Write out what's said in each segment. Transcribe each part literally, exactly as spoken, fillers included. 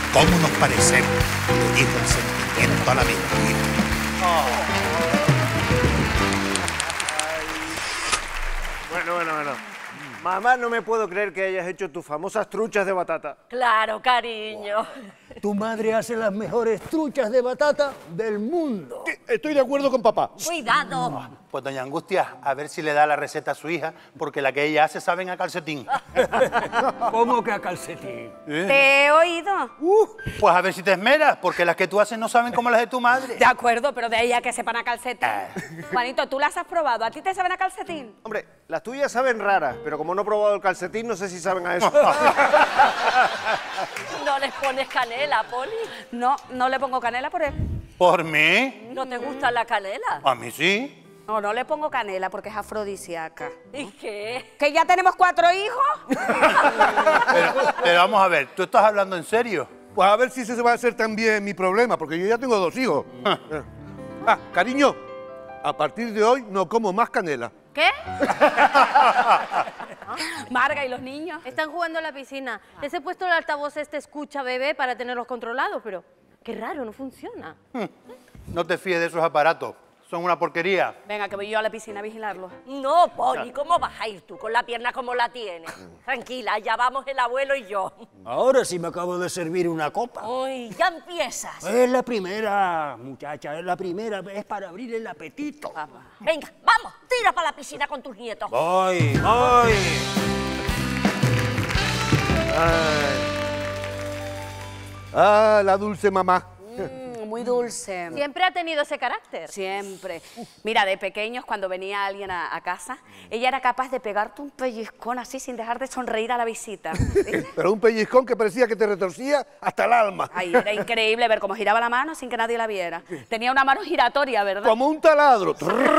¿Cómo nos parecemos? Le dijo el sentimiento a la mentira. Bueno, bueno, bueno. Mamá, no me puedo creer que hayas hecho tus famosas truchas de batata. Claro, cariño. Tu madre hace las mejores truchas de batata del mundo. Estoy de acuerdo con papá. Cuidado. Pues doña Angustia, a ver si le da la receta a su hija, porque la que ella hace saben a calcetín. ¿Cómo que a calcetín? ¿Eh? ¿Te he oído? Uh, pues a ver si te esmeras, porque las que tú haces no saben como las de tu madre. De acuerdo, pero de ahí a que sepan a calcetín. Juanito, ¿tú las has probado? ¿A ti te saben a calcetín? Hombre, las tuyas saben raras, pero como no he probado el calcetín, no sé si saben a eso. ¿No les pones canela, Poli? No, no le pongo canela por él. ¿Por mí? ¿No te gusta la canela? A mí sí. No, no le pongo canela porque es afrodisíaca. ¿Y qué? ¿Que ya tenemos cuatro hijos? Pero, pero vamos a ver, ¿tú estás hablando en serio? Pues a ver si ese va a ser también mi problema, porque yo ya tengo dos hijos. Ah, cariño, a partir de hoy no como más canela. ¿Qué? Marga, ¿y los niños? Están jugando en la piscina. Les he puesto el altavoz este escucha bebé para tenerlos controlados, pero qué raro, no funciona. No te fíes de esos aparatos, son una porquería. Venga, que voy yo a la piscina a vigilarlo. No, Poli, ¿cómo vas a ir tú con la pierna como la tienes? Tranquila, ya vamos el abuelo y yo. Ahora sí me acabo de servir una copa. Uy, ya empiezas. Es la primera, muchacha, es la primera, es para abrir el apetito. Venga, vamos, tira para la piscina con tus nietos. Voy, voy. Ah, la dulce mamá. Mm, muy dulce. Siempre ha tenido ese carácter. Siempre. Mira, de pequeños, cuando venía alguien a, a casa, ella era capaz de pegarte un pellizcón así sin dejar de sonreír a la visita. Pero un pellizcón que parecía que te retorcía hasta el alma. Ay, era increíble ver cómo giraba la mano sin que nadie la viera. Tenía una mano giratoria, ¿verdad? Como un taladro.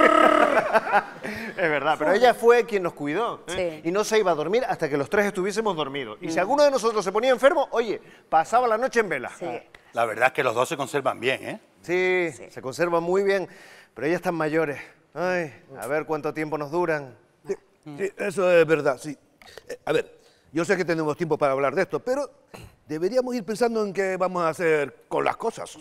Es verdad, pero ella fue quien nos cuidó. ¿eh? Sí. Y no se iba a dormir hasta que los tres estuviésemos dormidos. Y si alguno de nosotros se ponía enfermo, oye, pasaba la noche en vela. Sí. La verdad es que los dos se conservan bien, ¿eh? Sí, sí, se conservan muy bien, pero ellas están mayores. Ay, a ver cuánto tiempo nos duran. Sí, sí, eso es verdad, sí. Eh, a ver, yo sé que tenemos tiempo para hablar de esto, pero deberíamos ir pensando en qué vamos a hacer con las cosas.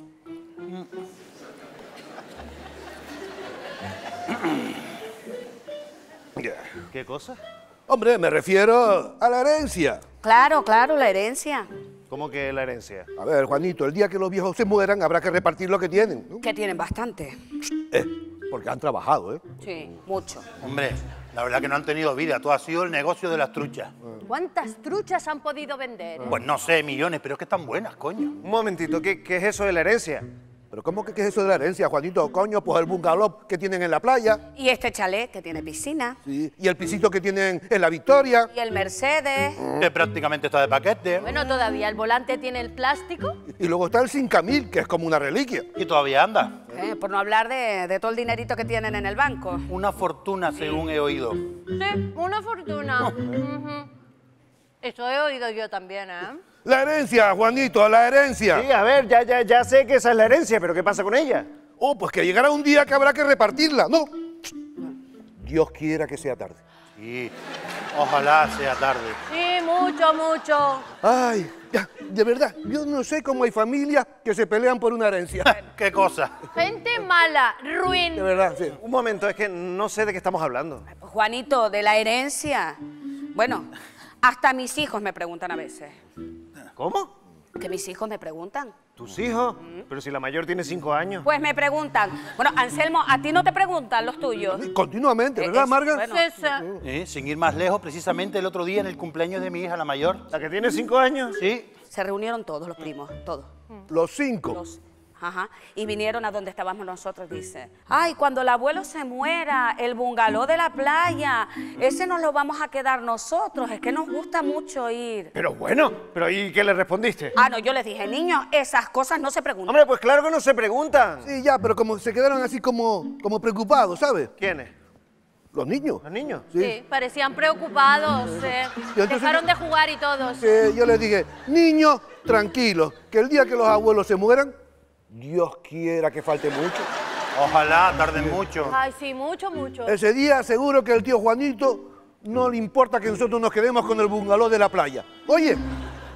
¿Qué cosa? Hombre, me refiero a la herencia. Claro, claro, la herencia. ¿Cómo que la herencia? A ver, Juanito, el día que los viejos se mueran habrá que repartir lo que tienen, ¿no? Que tienen bastante. Eh, porque han trabajado, ¿eh? Sí, mucho. Hombre, la verdad que no han tenido vida, todo ha sido el negocio de las truchas. ¿Cuántas truchas han podido vender? Pues no sé, millones, pero es que están buenas, coño. Un momentito, ¿qué, qué es eso de la herencia? ¿Pero cómo que qué es eso de la herencia, Juanito? Coño, pues el bungalow que tienen en la playa. Y este chalet que tiene piscina. Sí, y el pisito que tienen en la Victoria. Y el Mercedes. Que prácticamente está de paquete. Bueno, todavía el volante tiene el plástico. Y luego está el cinco mil, que es como una reliquia. Y todavía anda. Eh, por no hablar de, de todo el dinerito que tienen en el banco. Una fortuna, según he oído. Sí, una fortuna. Ujú. Eso he oído yo también, ¿eh? La herencia, Juanito, la herencia. Sí, a ver, ya, ya, ya sé que esa es la herencia, pero ¿qué pasa con ella? Oh, pues que llegará un día que habrá que repartirla. No. Dios quiera que sea tarde. Sí, ojalá sea tarde. Sí, mucho, mucho. Ay, ya, de verdad, yo no sé cómo hay familias que se pelean por una herencia. ¿Qué cosa? Gente mala, ruin. De verdad, sí. Un momento, es que no sé de qué estamos hablando. Juanito, de la herencia. Bueno, hasta mis hijos me preguntan a veces. ¿Cómo? Que mis hijos me preguntan. ¿Tus hijos? Pero si la mayor tiene cinco años. Pues me preguntan. Bueno, Anselmo, ¿a ti no te preguntan los tuyos? Continuamente, Eh, ¿verdad, es- Marga? bueno. Sí, sí. Eh, sin ir más lejos, precisamente el otro día en el cumpleaños de mi hija, la mayor. ¿La que tiene cinco años? Sí. Se reunieron todos los primos, todos. Los cinco. Los- Ajá. Y vinieron a donde estábamos nosotros, dice. Ay, cuando el abuelo se muera, el bungalow de la playa, ese nos lo vamos a quedar nosotros, es que nos gusta mucho ir. Pero bueno, pero ¿y qué le respondiste? Ah, no, yo les dije, niños, esas cosas no se preguntan. Hombre, pues claro que no se preguntan. Sí, ya, pero como se quedaron así como, como preocupados, ¿sabes? ¿Quiénes? Los niños. ¿Los niños? Sí, parecían preocupados. eh. Y entonces- Dejaron de jugar y todos. Que yo les dije, niños, tranquilos, que el día que los abuelos se mueran, Dios quiera que falte mucho. Ojalá tarden mucho. Ay, sí, mucho, mucho. Ese día seguro que el tío Juanito no le importa que nosotros nos quedemos con el bungalow de la playa. Oye,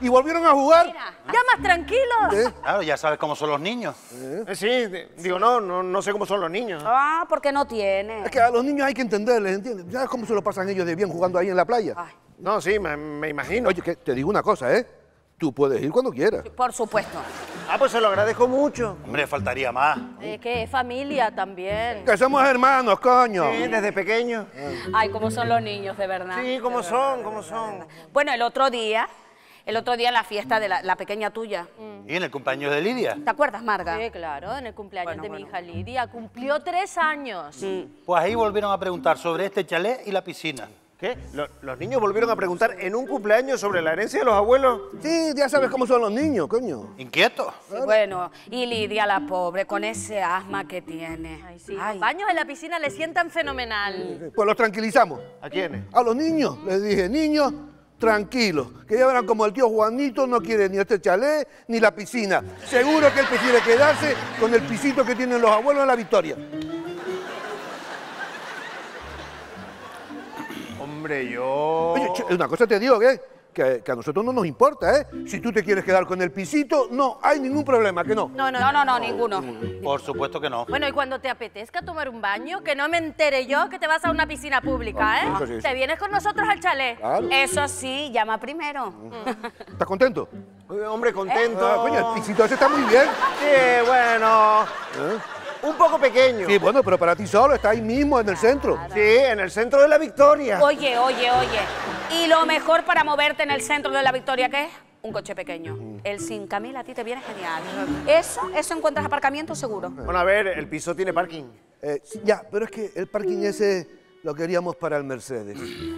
y volvieron a jugar. Mira, Ya más tranquilos. ¿Eh? Claro, ya sabes cómo son los niños. Eh, sí, de- digo, no, no, no sé cómo son los niños. ah, porque no tiene. Es que a los niños hay que entenderles, ¿entiendes? ¿Sabes cómo se lo pasan ellos de bien jugando ahí en la playa? Ay, No, sí, me, me imagino. Oye, que te digo una cosa, ¿eh? Tú puedes ir cuando quieras. por supuesto. Ah, pues se lo agradezco mucho. Hombre, faltaría más. Es que es familia también. Que somos hermanos, coño. Sí, desde pequeño. Ay, cómo son los niños, de verdad. Sí, cómo son, cómo son. Bueno, el otro día, el otro día en la fiesta de la, la pequeña tuya. Y en el cumpleaños de Lidia. ¿Te acuerdas, Marga? Sí, claro, en el cumpleaños Bueno, de bueno. mi hija Lidia. Cumplió tres años. Pues ahí volvieron a preguntar sobre este chalet y la piscina. ¿Qué? Lo- ¿Los niños volvieron a preguntar en un cumpleaños sobre la herencia de los abuelos? Sí, ya sabes cómo son los niños, coño. ¿Inquietos? Sí, bueno, y Lidia, la pobre, con ese asma que tiene. Ay, sí, Ay. los baños en la piscina le sientan fenomenal. Pues los tranquilizamos. ¿A quiénes? A los niños les dije, niños, tranquilos, que ya verán como el tío Juanito no quiere ni este chalet ni la piscina. Seguro que él prefiere quedarse con el pisito que tienen los abuelos en la Victoria. Hombre, yo... Oye, che, una cosa te digo, ¿eh? Que, que a nosotros no nos importa, ¿eh? Si tú te quieres quedar con el pisito, no hay ningún problema, que no. No, no, No, no, no, ninguno. Por supuesto que no. Bueno, y cuando te apetezca tomar un baño, que no me entere yo que te vas a una piscina pública, ¿eh? Eso sí, sí. Te vienes con nosotros al chalet. Claro. Eso sí, llama primero. ¿Estás contento? Oye, hombre, contento. Ah, coño, el pisito ese está muy bien. Sí, bueno... ¿Eh? Un poco pequeño. Sí, bueno, pero para ti solo, está ahí mismo, en el centro. Sí, en el centro de la Victoria. Oye, oye, oye. Y lo mejor para moverte en el centro de la Victoria, ¿qué es? Un coche pequeño. El cinco mil a ti te viene genial. Eso, eso encuentras aparcamiento seguro. Bueno, a ver, el piso tiene parking. Eh, sí, ya, pero es que el parking ese lo queríamos para el Mercedes.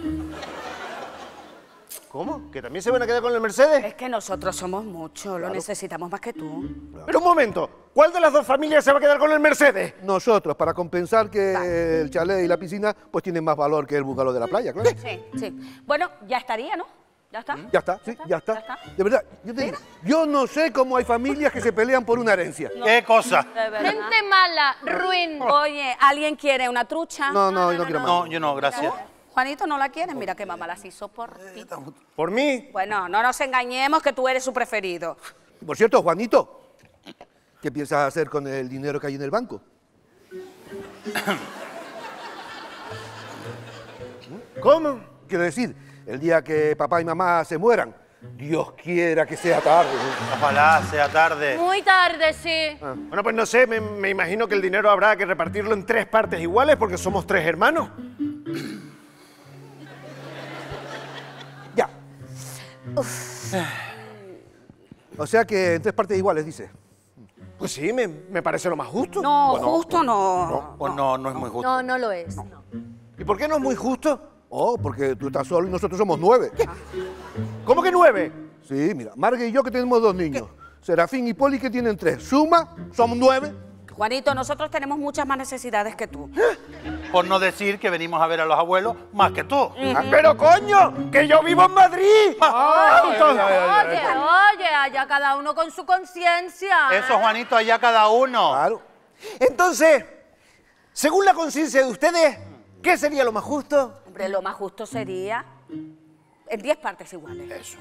¿Cómo? ¿Que también se van a quedar con el Mercedes? Es que nosotros somos muchos, lo necesitamos más que tú. Pero un momento, ¿cuál de las dos familias se va a quedar con el Mercedes? Nosotros, para compensar que el chalet y la piscina pues tienen más valor que el bungalow de la playa, claro. Sí, sí. Bueno, ya estaría, ¿no? ¿Ya está? Ya está, sí, ya está. ya está. De verdad, yo te digo, yo no sé cómo hay familias que se pelean por una herencia. ¿Qué cosa? De verdad. Gente mala, ruin. Oye, ¿alguien quiere una trucha? No, no, yo no quiero más. No, yo no, gracias. Juanito, ¿no la quieres? Mira qué mamá las hizo por ti. ¿Por mí? Bueno, no nos engañemos que tú eres su preferido. Por cierto, Juanito, ¿qué piensas hacer con el dinero que hay en el banco? ¿Cómo? Quiero decir, el día que papá y mamá se mueran, Dios quiera que sea tarde. Ojalá sea tarde. Muy tarde, sí. Bueno, pues no sé, me, me imagino que el dinero habrá que repartirlo en tres partes iguales porque somos tres hermanos. Ya. O sea que en tres partes iguales, dice. Pues sí, me, me parece lo más justo. No, justo no. Pues no, no es muy justo. No, no lo es. no. ¿Y por qué no es muy justo? Oh, porque tú estás solo y nosotros somos nueve. ¿Cómo que nueve? Sí, mira, Marga y yo que tenemos dos niños. Serafín y Poli que tienen tres. Suma, somos nueve. Juanito, nosotros tenemos muchas más necesidades que tú. Por no decir que venimos a ver a los abuelos más que tú. ¡Pero coño! ¡Que yo vivo en Madrid! Ah, entonces- Oye, oye, allá cada uno con su conciencia. Eso, Juanito, allá cada uno. Claro. Entonces, según la conciencia de ustedes, ¿qué sería lo más justo? Hombre, lo más justo sería en diez partes iguales.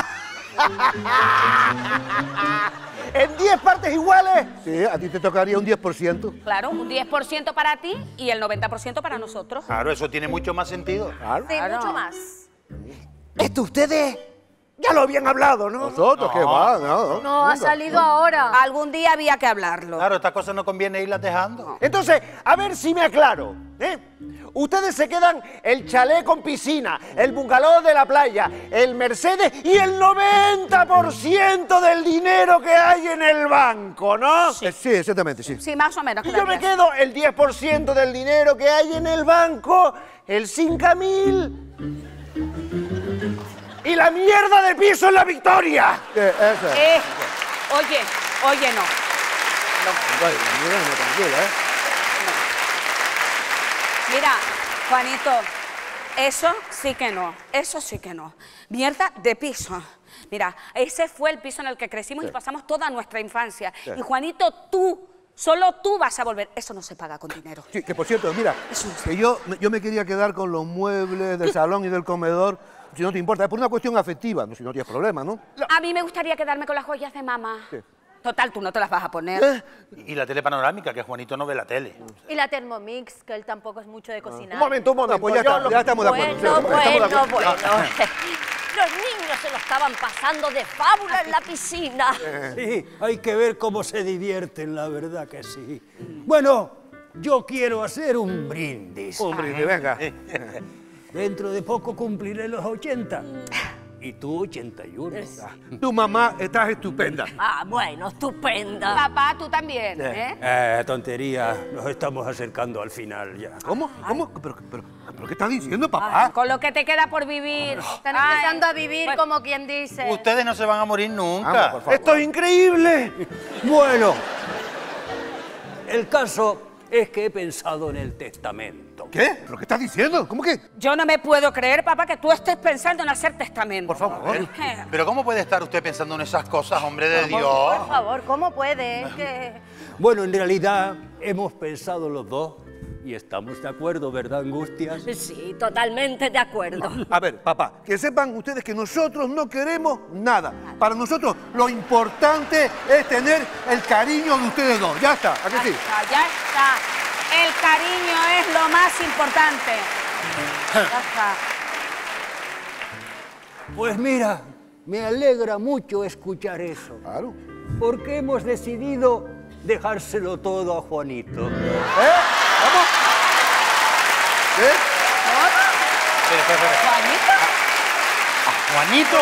¿En diez partes iguales? Sí, a ti te tocaría un diez por ciento. Claro, un diez por ciento para ti y el noventa por ciento para nosotros. Claro, eso tiene mucho más sentido. Claro. Sí, Claro. mucho más. Esto ustedes ya lo habían hablado, ¿no? Nosotros, ¿qué va? No, No, ha nunca. salido ahora. Algún día había que hablarlo. Claro, estas cosas no conviene irlas dejando. Entonces, a ver si me aclaro. ¿eh? Ustedes se quedan el chalet con piscina, el bungalow de la playa, el Mercedes y el noventa por ciento del dinero que hay en el banco, ¿no? Eh, Sí, exactamente, sí. Sí, más o menos. Y yo me quedaría. quedo el diez por ciento del dinero que hay en el banco, el cinco mil y la mierda de piso en la Victoria. Eh, eso. Eh, oye, oye, no. Vaya, mira, no, tranquila, ¿eh? Mira, Juanito, eso sí que no, eso sí que no. Mierda de piso. Mira, ese fue el piso en el que crecimos y pasamos toda nuestra infancia. Sí. Y Juanito, tú, solo tú vas a volver. Eso no se paga con dinero. Sí, que por cierto, mira, Eso sí. que yo, yo me quería quedar con los muebles del salón y del comedor si no te importa, es por una cuestión afectiva, no, si no tienes problema, ¿no? A mí me gustaría quedarme con las joyas de mamá. ¿Qué? Total, tú no te las vas a poner. ¿Eh? Y la tele panorámica, que Juanito no ve la tele. Y la Thermomix, que él tampoco es mucho de cocinar. Un momento, un momento. Ah, pues ya, Yo está, lo- ya estamos de acuerdo. Bueno, sí, estamos de bueno, acuerdo. bueno. Los niños se lo estaban pasando de fábula en la piscina. Sí, hay que ver cómo se divierten, la verdad que sí. Bueno, yo quiero hacer un brindis. Un brindis, venga. Dentro de poco cumpliré los ochenta. Y tú ochenta y uno. Tu mamá estás estupenda. Ah, bueno, estupenda. Papá, tú también, ¿eh? Eh, tontería, nos estamos acercando al final ya. ¿Cómo? ¿Cómo? ¿Pero, pero, pero qué estás diciendo, papá? Con lo que te queda por vivir. Están Ay, empezando a vivir bueno. como quien dice. Ustedes no se van a morir nunca. Vamos, por favor. ¡Esto es increíble! Bueno, el caso es que he pensado en el testamento. ¿Qué? ¿Pero qué estás diciendo? ¿Cómo que? Yo no me puedo creer, papá, que tú estés pensando en hacer testamento. Por favor. ¿Qué? Pero ¿cómo puede estar usted pensando en esas cosas, hombre de Dios? Por favor, ¿cómo puede? Es que... Bueno, en realidad hemos pensado los dos y estamos de acuerdo, ¿verdad, Angustias? Sí, totalmente de acuerdo. A ver, papá, que sepan ustedes que nosotros no queremos nada. Para nosotros lo importante es tener el cariño de ustedes dos. Ya está, ¿a que Ya sí? está, ya está. El cariño es lo más importante. Ya está. Pues mira, me alegra mucho escuchar eso, Claro. porque hemos decidido dejárselo todo a Juanito. ¿Eh? ¿Vamos? ¿Eh? Espera, espera, espera. ¿Juanito? ¿A Juanito?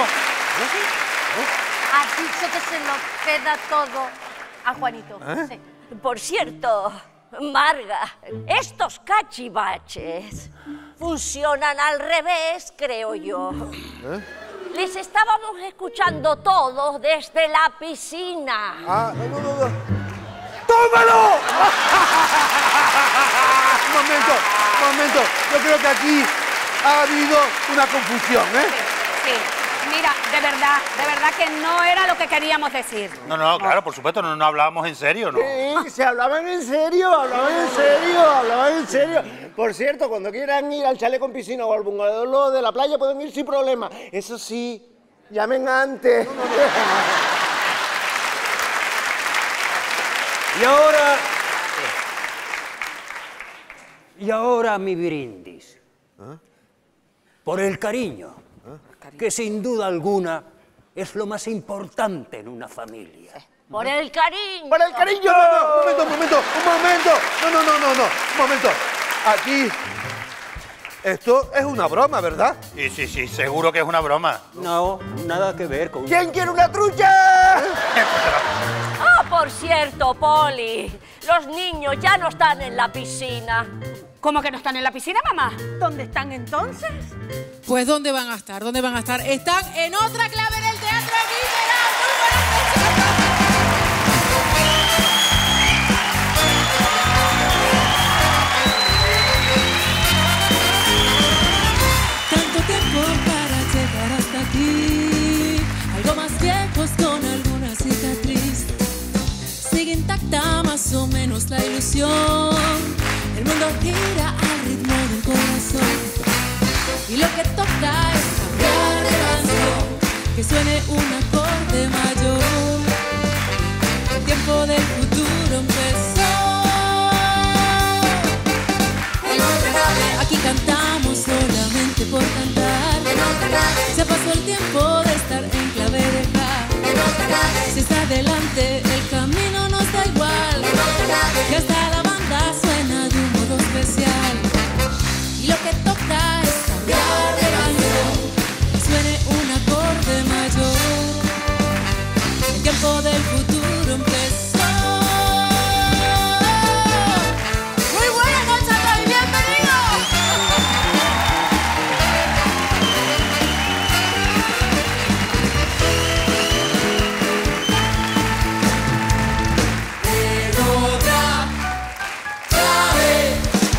Has dicho que se lo queda todo a Juanito. Sí. Por cierto, Marga, estos cachivaches funcionan al revés, creo yo. Les estábamos escuchando todos desde la piscina. Ah, no, no, no, no. ¡Tómalo! Un momento, un momento. Yo creo que aquí ha habido una confusión, ¿eh? Sí. Mira, de verdad, de verdad que no era lo que queríamos decir. No, no, claro, por supuesto, no, no hablábamos en serio, ¿no? Sí, se hablaban en serio, hablaban en serio, hablaban en serio. Por cierto, cuando quieran ir al chalet con piscina o al bungalow de la playa pueden ir sin problema. Eso sí, llamen antes. Y ahora... Y ahora mi brindis. Por el cariño, que sin duda alguna es lo más importante en una familia. Por el cariño. ¡Para el cariño! No, no, un momento, un momento, un momento. No, no, no, no, no. Un momento. Aquí. Esto es una broma, ¿verdad? Sí, sí, sí, seguro que es una broma. No, nada que ver con... ¿Quién quiere una trucha? Ah, por cierto, Poli, los niños ya no están en la piscina. ¿Cómo que no están en la piscina, mamá? ¿Dónde están entonces? Pues ¿dónde van a estar? ¿Dónde van a estar? Están en otra clave en el Teatro Guimerá. ¡Muy buenas noches! Tanto tiempo para llegar hasta aquí, algo más viejos con alguna cicatriz. Sigue intacta más o menos la ilusión, el mundo gira al ritmo del corazón y lo que toca es cambiar de canción, que suene un acorde mayor. El tiempo del futuro empezó. Aquí cantamos solamente por cantar. Se pasó el tiempo de estar en clave de ja. Si está adelante el camino nos da igual, que hasta la banda suena de un modo especial. Y lo que toca es cambiar de canción, que suene un acorde mayor. El tiempo del futuro empezó. Muy buenas noches a todos y bienvenidos. En otra clave.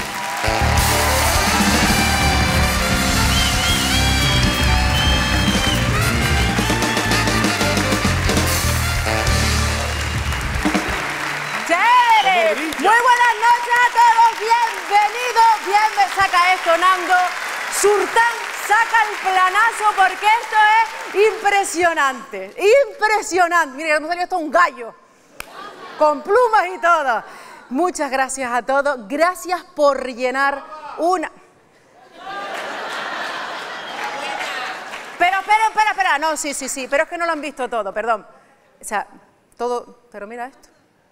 ¡Chévere! Muy buenas noches a todos, bienvenidos, bien me saca esto, Nando. Surtán saca el planazo porque esto es impresionante, impresionante. Miren, hemos salido esto un gallo, con plumas y todo. Muchas gracias a todos, gracias por llenar una... Pero, espera, espera, espera, no, sí, sí, sí, pero es que no lo han visto todo, perdón. O sea, todo, pero mira esto.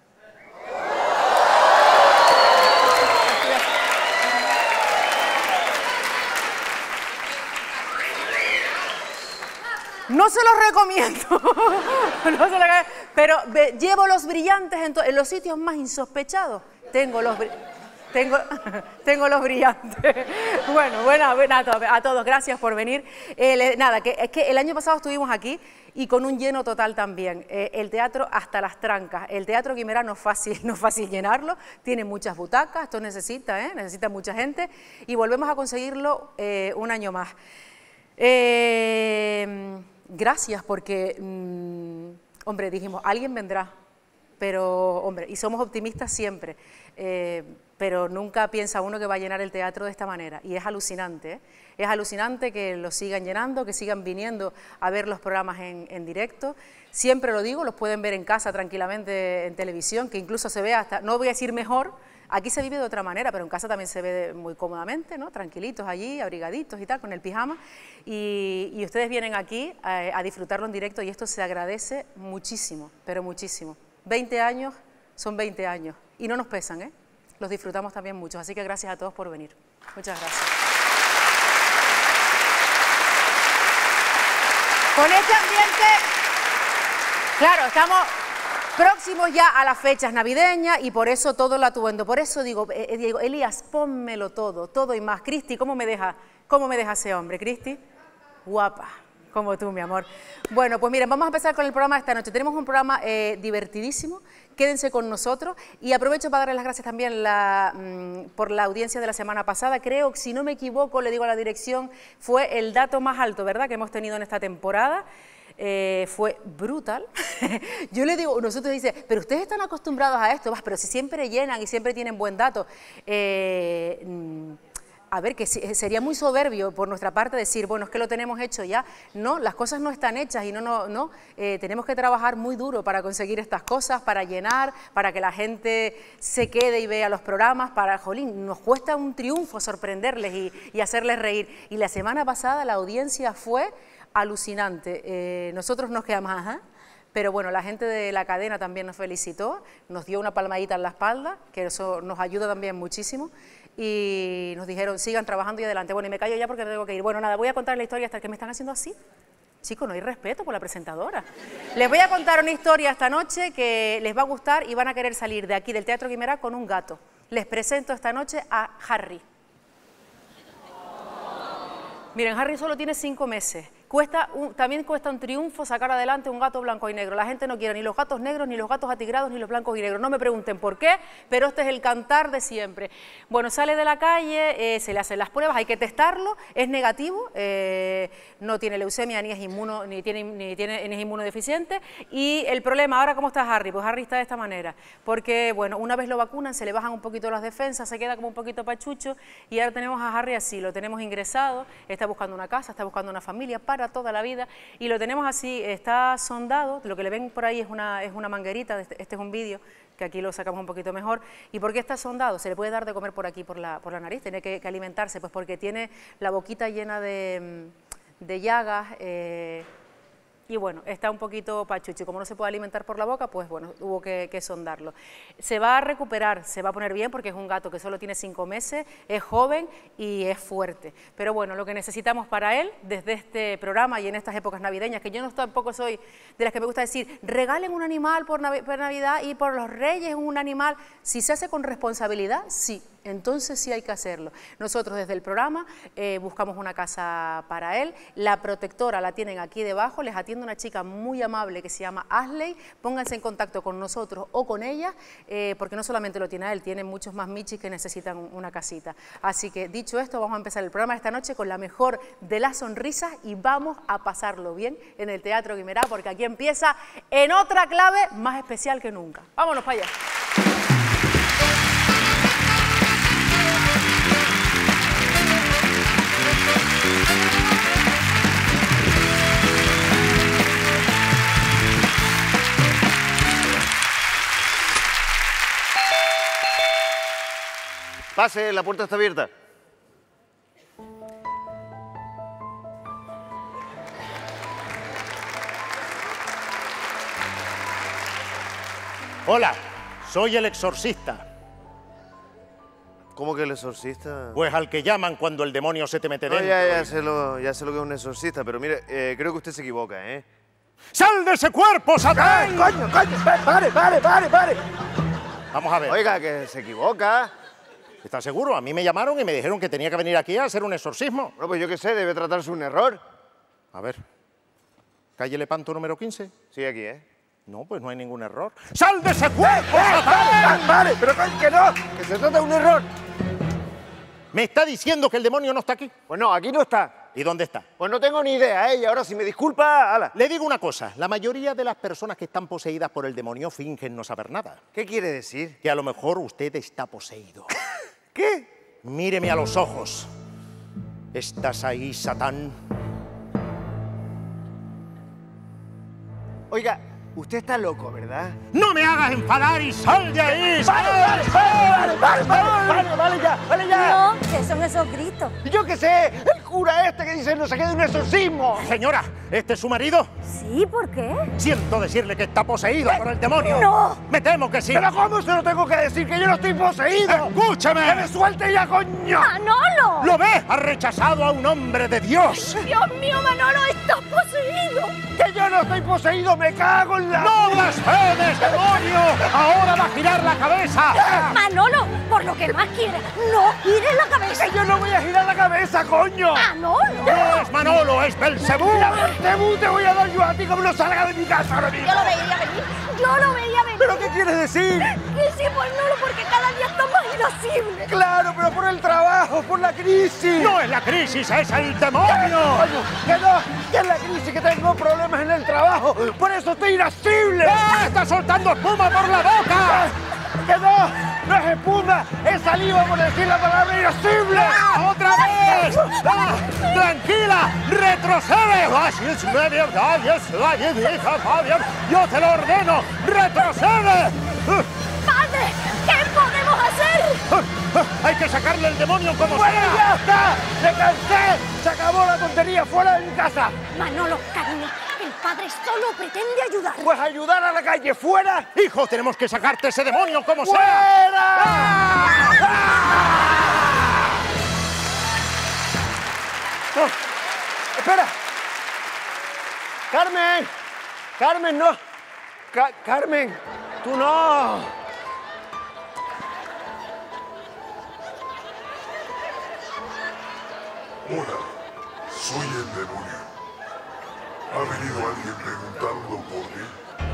No se los recomiendo, no se los... pero ve, llevo los brillantes en, en los sitios más insospechados. Tengo los, tengo, tengo los brillantes. Bueno, bueno, bueno a, todos, a todos, gracias por venir. Eh, le, nada, que, es que el año pasado estuvimos aquí y con un lleno total también. Eh, el teatro hasta las trancas. El Teatro Guimerá no es fácil, no es fácil llenarlo, tiene muchas butacas, esto necesita, ¿eh? necesita mucha gente y volvemos a conseguirlo eh, un año más. Eh, gracias porque, mmm, hombre, dijimos, alguien vendrá, pero, hombre, y somos optimistas siempre, eh, pero nunca piensa uno que va a llenar el teatro de esta manera, y es alucinante, ¿eh? Es alucinante que lo sigan llenando, que sigan viniendo a ver los programas en, en directo. Siempre lo digo, los pueden ver en casa tranquilamente en televisión, que incluso se ve hasta, no voy a decir mejor, aquí se vive de otra manera, pero en casa también se ve muy cómodamente, ¿no? Tranquilitos allí, abrigaditos y tal, con el pijama, y, y ustedes vienen aquí a, a disfrutarlo en directo y esto se agradece muchísimo, pero muchísimo. veinte años son veinte años y no nos pesan, ¿eh? Los disfrutamos también mucho, así que gracias a todos por venir. Muchas gracias. Con este ambiente, claro, estamos próximos ya a las fechas navideñas y por eso todo el atuendo. Por eso digo, eh, digo, Elías, pónmelo todo, todo y más. Cristi, ¿cómo me deja, cómo me deja ese hombre, Cristi? Guapa, como tú, mi amor. Bueno, pues miren, vamos a empezar con el programa de esta noche. Tenemos un programa eh, divertidísimo. Quédense con nosotros y aprovecho para darles las gracias también la, mmm, por la audiencia de la semana pasada. Creo que, si no me equivoco, le digo a la dirección, fue el dato más alto, ¿verdad?, que hemos tenido en esta temporada. Eh, fue brutal. Yo le digo, nosotros dice, pero ustedes están acostumbrados a esto, pero si siempre llenan y siempre tienen buen dato. Eh, mmm, A ver, que sería muy soberbio por nuestra parte decir, bueno, es que lo tenemos hecho ya. No, las cosas no están hechas y no, no, no. Eh, tenemos que trabajar muy duro para conseguir estas cosas, para llenar, para que la gente se quede y vea los programas, para, jolín, nos cuesta un triunfo sorprenderles y, y hacerles reír. Y la semana pasada la audiencia fue alucinante. Eh, nosotros nos quedamos, ajá. Pero bueno, la gente de la cadena también nos felicitó, nos dio una palmadita en la espalda, que eso nos ayuda también muchísimo. Y nos dijeron, sigan trabajando y adelante. Bueno, y me callo ya porque tengo que ir. Bueno, nada, voy a contar la historia hasta que me están haciendo así. Chicos, no hay respeto por la presentadora. Les voy a contar una historia esta noche que les va a gustar y van a querer salir de aquí del Teatro Guimerá con un gato. Les presento esta noche a Harry. Miren, Harry solo tiene cinco meses. Cuesta un, también cuesta un triunfo sacar adelante un gato blanco y negro. La gente no quiere ni los gatos negros, ni los gatos atigrados, ni los blancos y negros. No me pregunten por qué, pero este es el cantar de siempre. Bueno, sale de la calle, eh, se le hacen las pruebas, hay que testarlo, es negativo, eh, no tiene leucemia, ni es, inmuno, ni, tiene, ni, tiene, ni es inmunodeficiente. Y el problema, ahora, ¿cómo está Harry? Pues Harry está de esta manera, porque, bueno, una vez lo vacunan, se le bajan un poquito las defensas, se queda como un poquito pachucho, y ahora tenemos a Harry así, lo tenemos ingresado, está buscando una casa, está buscando una familia para toda la vida y lo tenemos así, está sondado, lo que le ven por ahí es una, es una manguerita, este, este es un vídeo que aquí lo sacamos un poquito mejor. ¿Y por qué está sondado? Se le puede dar de comer por aquí, por la, por la nariz, tiene que, que alimentarse, pues porque tiene la boquita llena de, de llagas, eh, y bueno, está un poquito pachucho, y como no se puede alimentar por la boca, pues bueno, hubo que, que sondarlo. Se va a recuperar, se va a poner bien porque es un gato que solo tiene cinco meses, es joven y es fuerte. Pero bueno, lo que necesitamos para él, desde este programa y en estas épocas navideñas, que yo no tampoco soy de las que me gusta decir, regalen un animal por, Navi- por Navidad y por los Reyes un animal, si se hace con responsabilidad, sí. Entonces sí hay que hacerlo. Nosotros desde el programa eh, buscamos una casa para él, la protectora la tienen aquí debajo, les atiende una chica muy amable que se llama Ashley, pónganse en contacto con nosotros o con ella, eh, porque no solamente lo tiene a él, tiene muchos más michis que necesitan una casita. Así que dicho esto, vamos a empezar el programa de esta noche con la mejor de las sonrisas y vamos a pasarlo bien en el Teatro Guimerá, porque aquí empieza en otra clave más especial que nunca. Vámonos para allá. Pase, la puerta está abierta. Hola, soy el exorcista. ¿Cómo que el exorcista? Pues al que llaman cuando el demonio se te mete No, dentro. ya, ya, sé lo, ya sé lo que es un exorcista, pero mire, eh, creo que usted se equivoca, ¿eh? ¡Sal de ese cuerpo, Satán! ¡Ay, coño, coño! ¡Pare, pare, pare, pare! Vamos a ver. Oiga, que se equivoca. ¿Estás seguro? A mí me llamaron y me dijeron que tenía que venir aquí a hacer un exorcismo. Bueno, pues yo qué sé, debe tratarse un error. A ver. ¿Calle Lepanto número quince? Sí, aquí, ¿eh? No, pues no hay ningún error. ¡Sal de ese cuerpo, ¡Eh, Satán! vale, vale! ¡Pero coño, que no! ¡Que se trata de un error! ¿Me está diciendo que el demonio no está aquí? Pues no, aquí no está. ¿Y dónde está? Pues no tengo ni idea, ¿eh? Y ahora, si me disculpa, ala. Le digo una cosa. La mayoría de las personas que están poseídas por el demonio fingen no saber nada. ¿Qué quiere decir? Que a lo mejor usted está poseído. ¿Qué? Míreme a los ojos. ¿Estás ahí, Satán? Oiga, usted está loco, ¿verdad? ¡No me hagas enfadar y sal de ahí! ¡Vale, vale, vale, vale, vale, vale, vale, ya, vale, ya! No, ¿qué son esos gritos? Yo qué sé, el cura este que dice no se quede un exorcismo. Señora, ¿este es su marido? Sí, ¿por qué? Siento decirle que está poseído por el demonio. ¡No! Me temo que sí. ¿Pero cómo se lo tengo que decir? ¡Que yo no estoy poseído! ¡Escúchame! ¡Que me suelte ya, coño! ¡Manolo! ¿Lo ves? Ha rechazado a un hombre de Dios. ¡Dios mío, Manolo, estás poseído! ¡Que yo no estoy poseído! ¡Me cago en la... ¡No blasfemes, demonio! ¡Ahora va a girar la cabeza! Manolo, por lo que más quieras, no gires la cabeza. ¡Que yo no voy a girar la cabeza, coño! ¡Manolo! ¡No es Manolo, es Belcebú! ¡Mira, Belcebú, te voy a dar yo a ti como no salga de mi casa ahora mismo! Yo lo veía venir, yo lo veía venir. ¿Pero qué quieres decir? Que sí, Manolo, porque cada día está más irascible. ¡Claro, pero por el trabajo, por la crisis! ¡No es la crisis, es el demonio! Coño, que no, que es la crisis, que tengo problemas en el trabajo, por eso estoy irascible. ¡Ah, está soltando espuma por la boca! ¡Que no! ¡No es espuma! ¡Es saliva por decir la palabra irascible! ¡Ah, ¡otra vez! ¡Ah, tranquila! ¡Retrocede! ¡Yo te lo ordeno! ¡Retrocede! ¡Padre! ¿Qué podemos hacer? ¡Hay que sacarle el demonio como ¡Bueno, sea! ya está! ¡Me cansé! ¡Se acabó la tontería! ¡Fuera de mi casa! Manolo, cariño, el padre solo pretende ayudar. Pues ayudar a la calle. ¡Fuera! ¡Hijo, tenemos que sacarte ese demonio como sea! ¡Fuera! ¡Ah! ¡Ah! No. ¡Espera! ¡Carmen! ¡Carmen, no! Ca- ¡Carmen! ¡Tú no! Hola, soy el demonio. ¿Ha venido alguien preguntando por mí?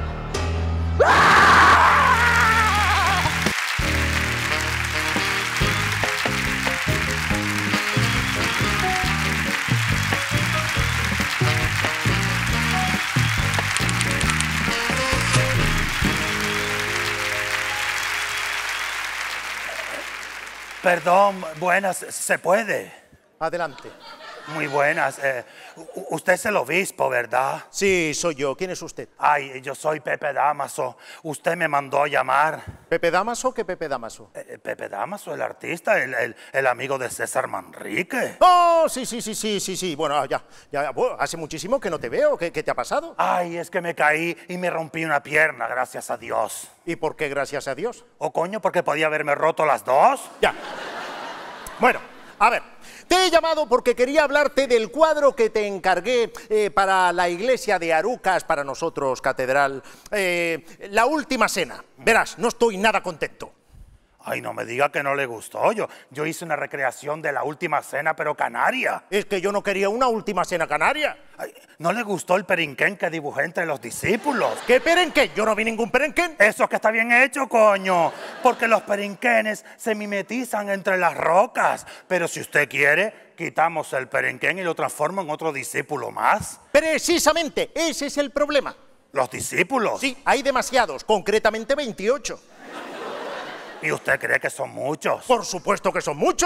Perdón, buenas, ¿se puede? Adelante. Muy buenas. Eh, u- usted es el obispo, ¿verdad? Sí, soy yo. ¿Quién es usted? Ay, yo soy Pepe Damaso. Usted me mandó a llamar. ¿Pepe Damaso? ¿Qué Pepe Damaso? Eh, Pepe Damaso, el artista, el, el- el amigo de César Manrique. Oh, sí, sí, sí, sí, sí, sí. Bueno, ya, ya, bueno, hace muchísimo que no te veo. ¿Qué, qué te ha pasado? Ay, es que me caí y me rompí una pierna, gracias a Dios. ¿Y por qué gracias a Dios? ¿O coño, porque podía haberme roto las dos? Ya. Bueno, a ver, te he llamado porque quería hablarte del cuadro que te encargué eh, para la iglesia de Arucas, para nosotros, catedral, eh, La Última Cena. Verás, no estoy nada contento. Ay, no me diga que no le gustó. Yo, yo hice una recreación de La Última Cena, pero canaria. Es que yo no quería una Última Cena canaria. Ay, ¿no le gustó el perenquén que dibujé entre los discípulos? ¿Qué perenquén? Yo no vi ningún perenquén. Eso es que está bien hecho, coño. Porque los perenquenes se mimetizan entre las rocas. Pero si usted quiere, quitamos el perenquén y lo transformo en otro discípulo más. Precisamente, ese es el problema. ¿Los discípulos? Sí, hay demasiados, concretamente veintiocho. ¿Y usted cree que son muchos? Por supuesto que son muchos.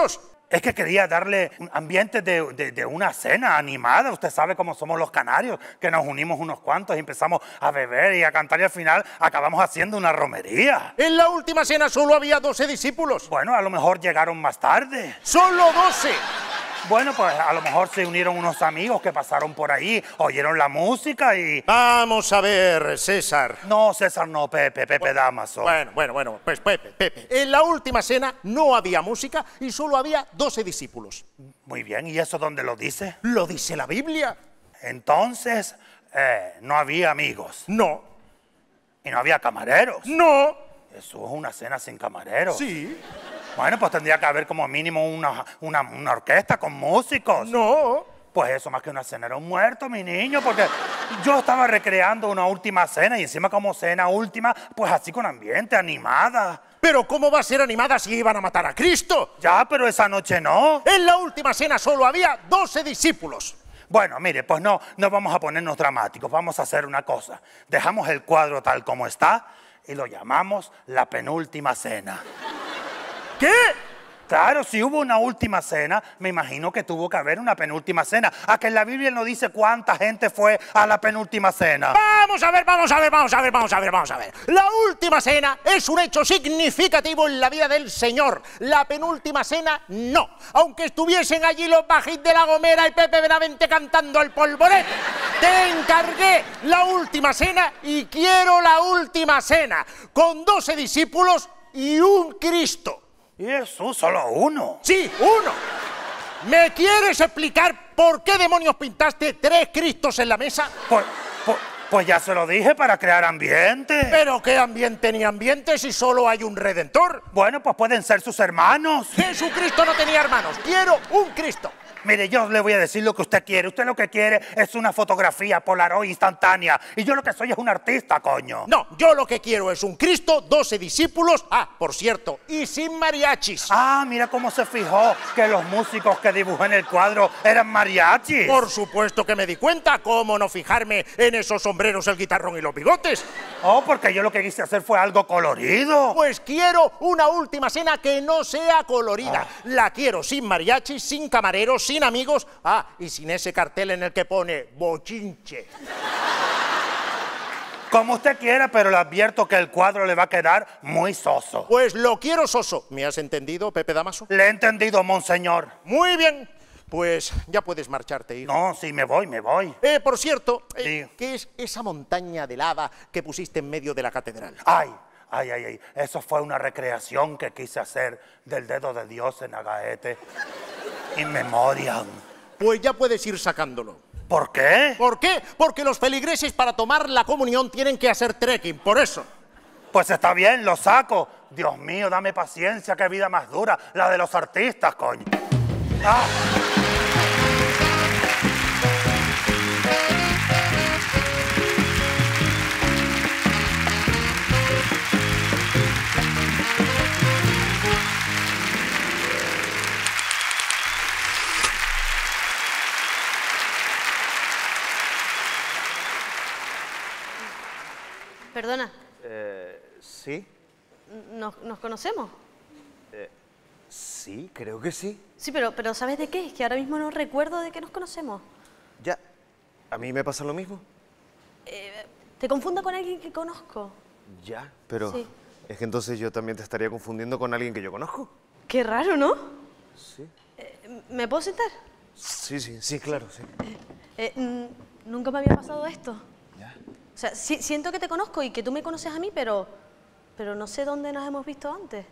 Es que quería darle un ambiente de, de, de una cena animada. Usted sabe cómo somos los canarios, que nos unimos unos cuantos y empezamos a beber y a cantar y al final acabamos haciendo una romería. En la última cena solo había doce discípulos. Bueno, a lo mejor llegaron más tarde. ¡Solo doce! Bueno, pues a lo mejor se unieron unos amigos que pasaron por ahí, oyeron la música y... Vamos a ver, César. No, César no, Pepe, Pepe Damaso. Bueno, bueno, bueno, pues Pepe, Pepe. En la última cena no había música y solo había doce discípulos. Muy bien, ¿y eso dónde lo dice? Lo dice la Biblia. Entonces, eh, no había amigos. No. ¿Y no había camareros? No. Eso es una cena sin camareros. Sí. Bueno, pues tendría que haber como mínimo una, una, una orquesta con músicos. No. Pues eso más que una cena era un muerto, mi niño, porque yo estaba recreando una última cena y encima como cena última, pues así con ambiente, animada. Pero ¿cómo va a ser animada si iban a matar a Cristo? Ya, pero esa noche no. En la última cena solo había doce discípulos. Bueno, mire, pues no, no vamos a ponernos dramáticos, vamos a hacer una cosa. Dejamos el cuadro tal como está y lo llamamos La Penúltima Cena. ¿Qué? Claro, si hubo una última cena, me imagino que tuvo que haber una penúltima cena. ¿A que en la Biblia no dice cuánta gente fue a la penúltima cena? Vamos a ver, vamos a ver, vamos a ver, vamos a ver, vamos a ver. La última cena es un hecho significativo en la vida del Señor. La penúltima cena, no. Aunque estuviesen allí los Bajit de La Gomera y Pepe Benavente cantando al polvorete. Te encargué la última cena y quiero la última cena. Con doce discípulos y un Cristo. ¿Y eso? ¿Solo uno? Sí, uno. ¿Me quieres explicar por qué demonios pintaste tres Cristos en la mesa? Pues, pues, pues ya se lo dije, para crear ambiente. ¿Pero qué ambiente ni ambiente si solo hay un Redentor? Bueno, pues pueden ser sus hermanos. Jesucristo no tenía hermanos. Quiero un Cristo. Mire, yo le voy a decir lo que usted quiere. Usted lo que quiere es una fotografía Polaroid instantánea. Y yo lo que soy es un artista, coño. No, yo lo que quiero es un Cristo, doce discípulos. Ah, por cierto, y sin mariachis. Ah, mira cómo se fijó que los músicos que dibujé en el cuadro eran mariachis. Por supuesto que me di cuenta. ¿Cómo no fijarme en esos sombreros, el guitarrón y los bigotes? Oh, porque yo lo que quise hacer fue algo colorido. Pues quiero una última cena que no sea colorida. Ah. La quiero sin mariachis, sin camareros, sin amigos, ah, y sin ese cartel en el que pone bochinche. Como usted quiera, pero le advierto que el cuadro le va a quedar muy soso. Pues lo quiero soso. ¿Me has entendido, Pepe Damaso? Le he entendido, monseñor. Muy bien. Pues ya puedes marcharte, hijo. No, sí, me voy, me voy. Eh, por cierto, eh, Sí. ¿qué es esa montaña de lava que pusiste en medio de la catedral? Ay, ay, ay, ay. Eso fue una recreación que quise hacer del dedo de Dios en Agaete. In memoriam. Pues ya puedes ir sacándolo. ¿Por qué? ¿Por qué? Porque los feligreses para tomar la comunión tienen que hacer trekking, por eso. Pues está bien, lo saco. Dios mío, dame paciencia, qué vida más dura, la de los artistas, coño. Ah. Perdona, Eh, ¿sí? ¿nos, nos conocemos? Sí, creo que sí. Sí, pero, pero ¿sabes de qué? Es que ahora mismo no recuerdo de que nos conocemos. Ya. ¿A mí me pasa lo mismo? Eh, ¿Te confundo con alguien que conozco? Ya, pero Sí. es que entonces yo también te estaría confundiendo con alguien que yo conozco. Qué raro, ¿no? Sí. Eh, ¿Me puedo sentar? Sí, sí, sí, claro, sí. Eh, mm, nunca me había pasado esto. Ya. O sea, si- siento que te conozco y que tú me conoces a mí, pero, pero no sé dónde nos hemos visto antes.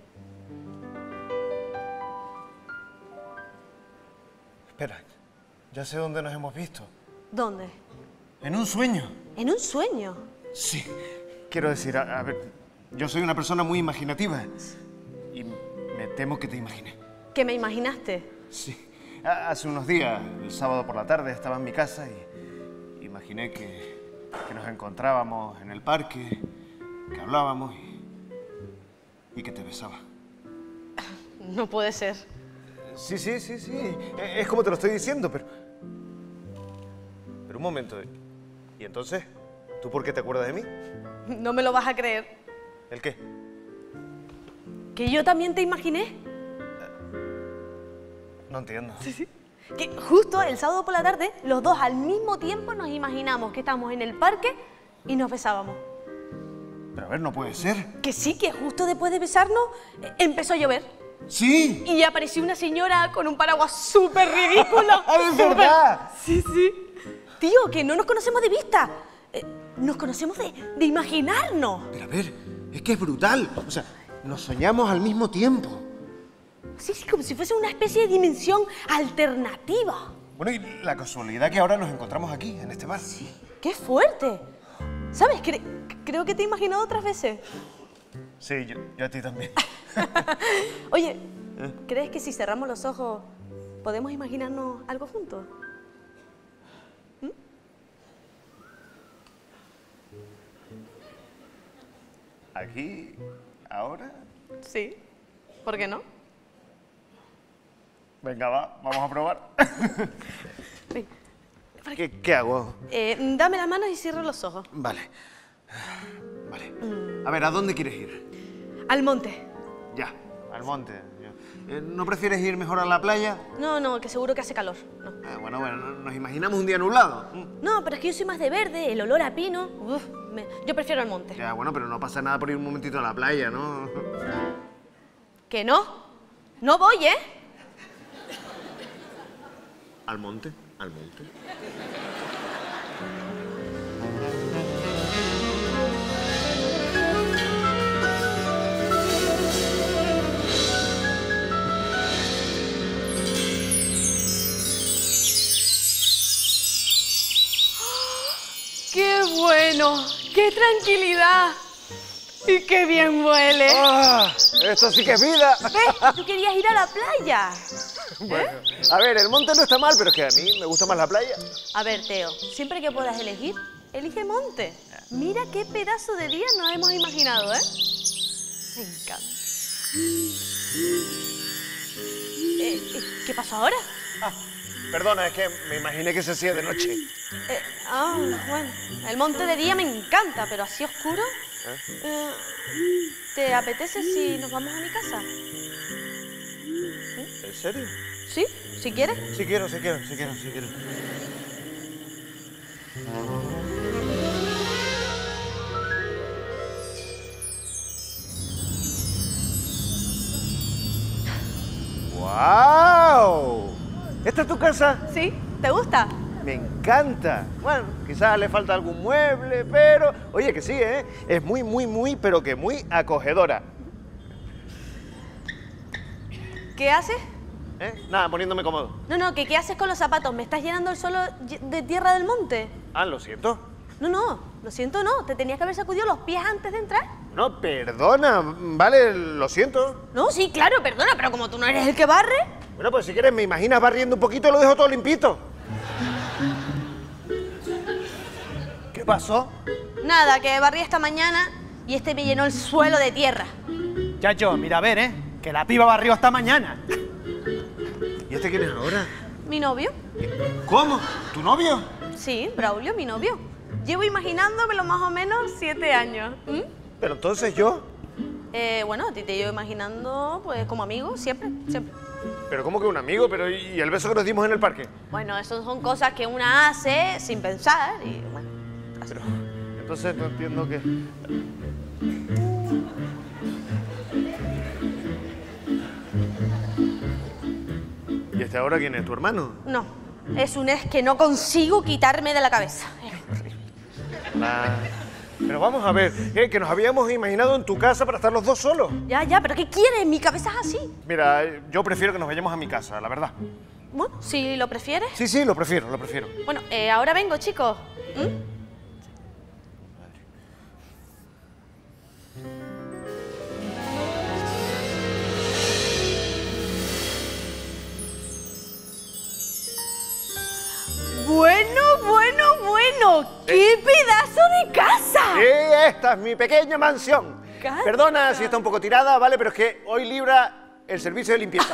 Espera, ya sé dónde nos hemos visto. ¿Dónde? En un sueño. ¿En un sueño? Sí. Quiero decir, a, a ver, yo soy una persona muy imaginativa y me temo que te imaginé. ¿Que me imaginaste? Sí. Ha- Hace unos días, el sábado por la tarde, estaba en mi casa y imaginé que, que nos encontrábamos en el parque, que hablábamos y, y que te besaba. No puede ser. Sí, sí, sí, sí. E- Es como te lo estoy diciendo, pero... Pero un momento. ¿Y entonces? ¿Tú por qué te acuerdas de mí? No me lo vas a creer. ¿El qué? ¿Que yo también te imaginé? No entiendo. Sí, sí. Que justo el sábado por la tarde, los dos al mismo tiempo nos imaginamos que estamos en el parque y nos besábamos. Pero a ver, no puede ser. Que sí, que justo después de besarnos eh, empezó a llover. ¡Sí! Y apareció una señora con un paraguas súper ridículo. ¡Es verdad! Sí, sí. Tío, que no nos conocemos de vista. Eh, nos conocemos de, de imaginarnos. Pero a ver, es que es brutal. O sea, nos soñamos al mismo tiempo. Sí, sí, como si fuese una especie de dimensión alternativa. Bueno, y la casualidad que ahora nos encontramos aquí, en este bar. Sí. ¡Qué fuerte! ¿Sabes? Cre creo que te he imaginado otras veces. Sí, yo, yo a ti también. Oye, ¿Eh? ¿crees que si cerramos los ojos podemos imaginarnos algo juntos? ¿Mm? ¿Aquí? ¿Ahora? Sí. ¿Por qué no? Venga, va, vamos a probar. Ven. ¿Qué, ¿Qué hago? Eh, dame las manos y cierro los ojos. Vale. Vale. A ver, ¿a dónde quieres ir? Al monte. Ya, al monte. Eh, ¿No prefieres ir mejor a la playa? No, no, que seguro que hace calor. No, Eh, bueno, bueno, nos imaginamos un día nublado. Mm. no, pero es que yo soy más de verde, el olor a pino. Uf, me- yo prefiero el monte. Ya, bueno, pero no pasa nada por ir un momentito a la playa, ¿no? ¿Que no? No voy, ¿eh? ¿Al monte? ¿Al monte? ¡Qué bueno! ¡Qué tranquilidad! ¡Y qué bien huele! ¡Ah! ¡Esto sí que es vida! ¿Ves? Tú querías ir a la playa. Bueno, a ver, el monte no está mal, pero es que a mí me gusta más la playa. A ver, Teo, siempre que puedas elegir, elige monte. Mira qué pedazo de día nos hemos imaginado, ¿eh? Me encanta. Eh, eh, ¿Qué pasó ahora? Ah, perdona, es que me imaginé que se hacía de noche. Eh, ah, bueno, el monte de día me encanta, pero así oscuro. ¿Eh? Eh, ¿Te apetece si nos vamos a mi casa? ¿En serio? ¿Sí? ¿Si quieres? Sí quiero, sí quiero, sí quiero, sí quiero. ¡Guau! ¿Esta es tu casa? Sí, ¿te gusta? Me encanta. Bueno, quizás le falta algún mueble, pero... Oye, que sí, ¿eh? Es muy, muy, muy, pero que muy acogedora. ¿Qué haces? ¿Eh? Nada, poniéndome cómodo. No, no, ¿qué, ¿qué haces con los zapatos? ¿Me estás llenando el suelo lle- de tierra del monte? Ah, lo siento. No, no, lo siento, no. Te tenías que haber sacudido los pies antes de entrar. No, perdona, vale, lo siento. No, sí, claro, perdona, pero como tú no eres el que barre... Bueno, pues si quieres, me imaginas barriendo un poquito y lo dejo todo limpito. ¿Qué pasó? Nada, que barrí esta mañana y este me llenó el suelo de tierra. Chacho, mira a ver, ¿eh? Que la piba barrió hasta mañana. ¿Y este quién es ahora? ¿Mi novio? ¿Cómo? ¿Tu novio? Sí, Braulio, mi novio. Llevo imaginándomelo más o menos siete años. ¿Mm? Pero entonces yo... Eh, bueno, a ti te llevo imaginando, pues, como amigo, siempre, siempre. Pero ¿cómo que un amigo? Pero ¿y el beso que nos dimos en el parque? Bueno, eso son cosas que una hace sin pensar y, bueno, así. Pero entonces no entiendo que... ¿Y este ahora quién es? ¿Tu hermano? No, es un es que no consigo quitarme de la cabeza. Ah, pero vamos a ver, ¿eh? Que nos habíamos imaginado en tu casa para estar los dos solos. Ya, ya, pero ¿qué quieres? Mi cabeza es así. Mira, yo prefiero que nos vayamos a mi casa, la verdad. Bueno, si lo prefieres. Sí, sí, lo prefiero, lo prefiero. Bueno, eh, ahora vengo, chicos. ¿Mm? Bueno, bueno, bueno. ¡Qué pedazo de casa! Sí, esta es mi pequeña mansión. Canta. Perdona si está un poco tirada, ¿vale? Pero es que hoy libra el servicio de limpieza.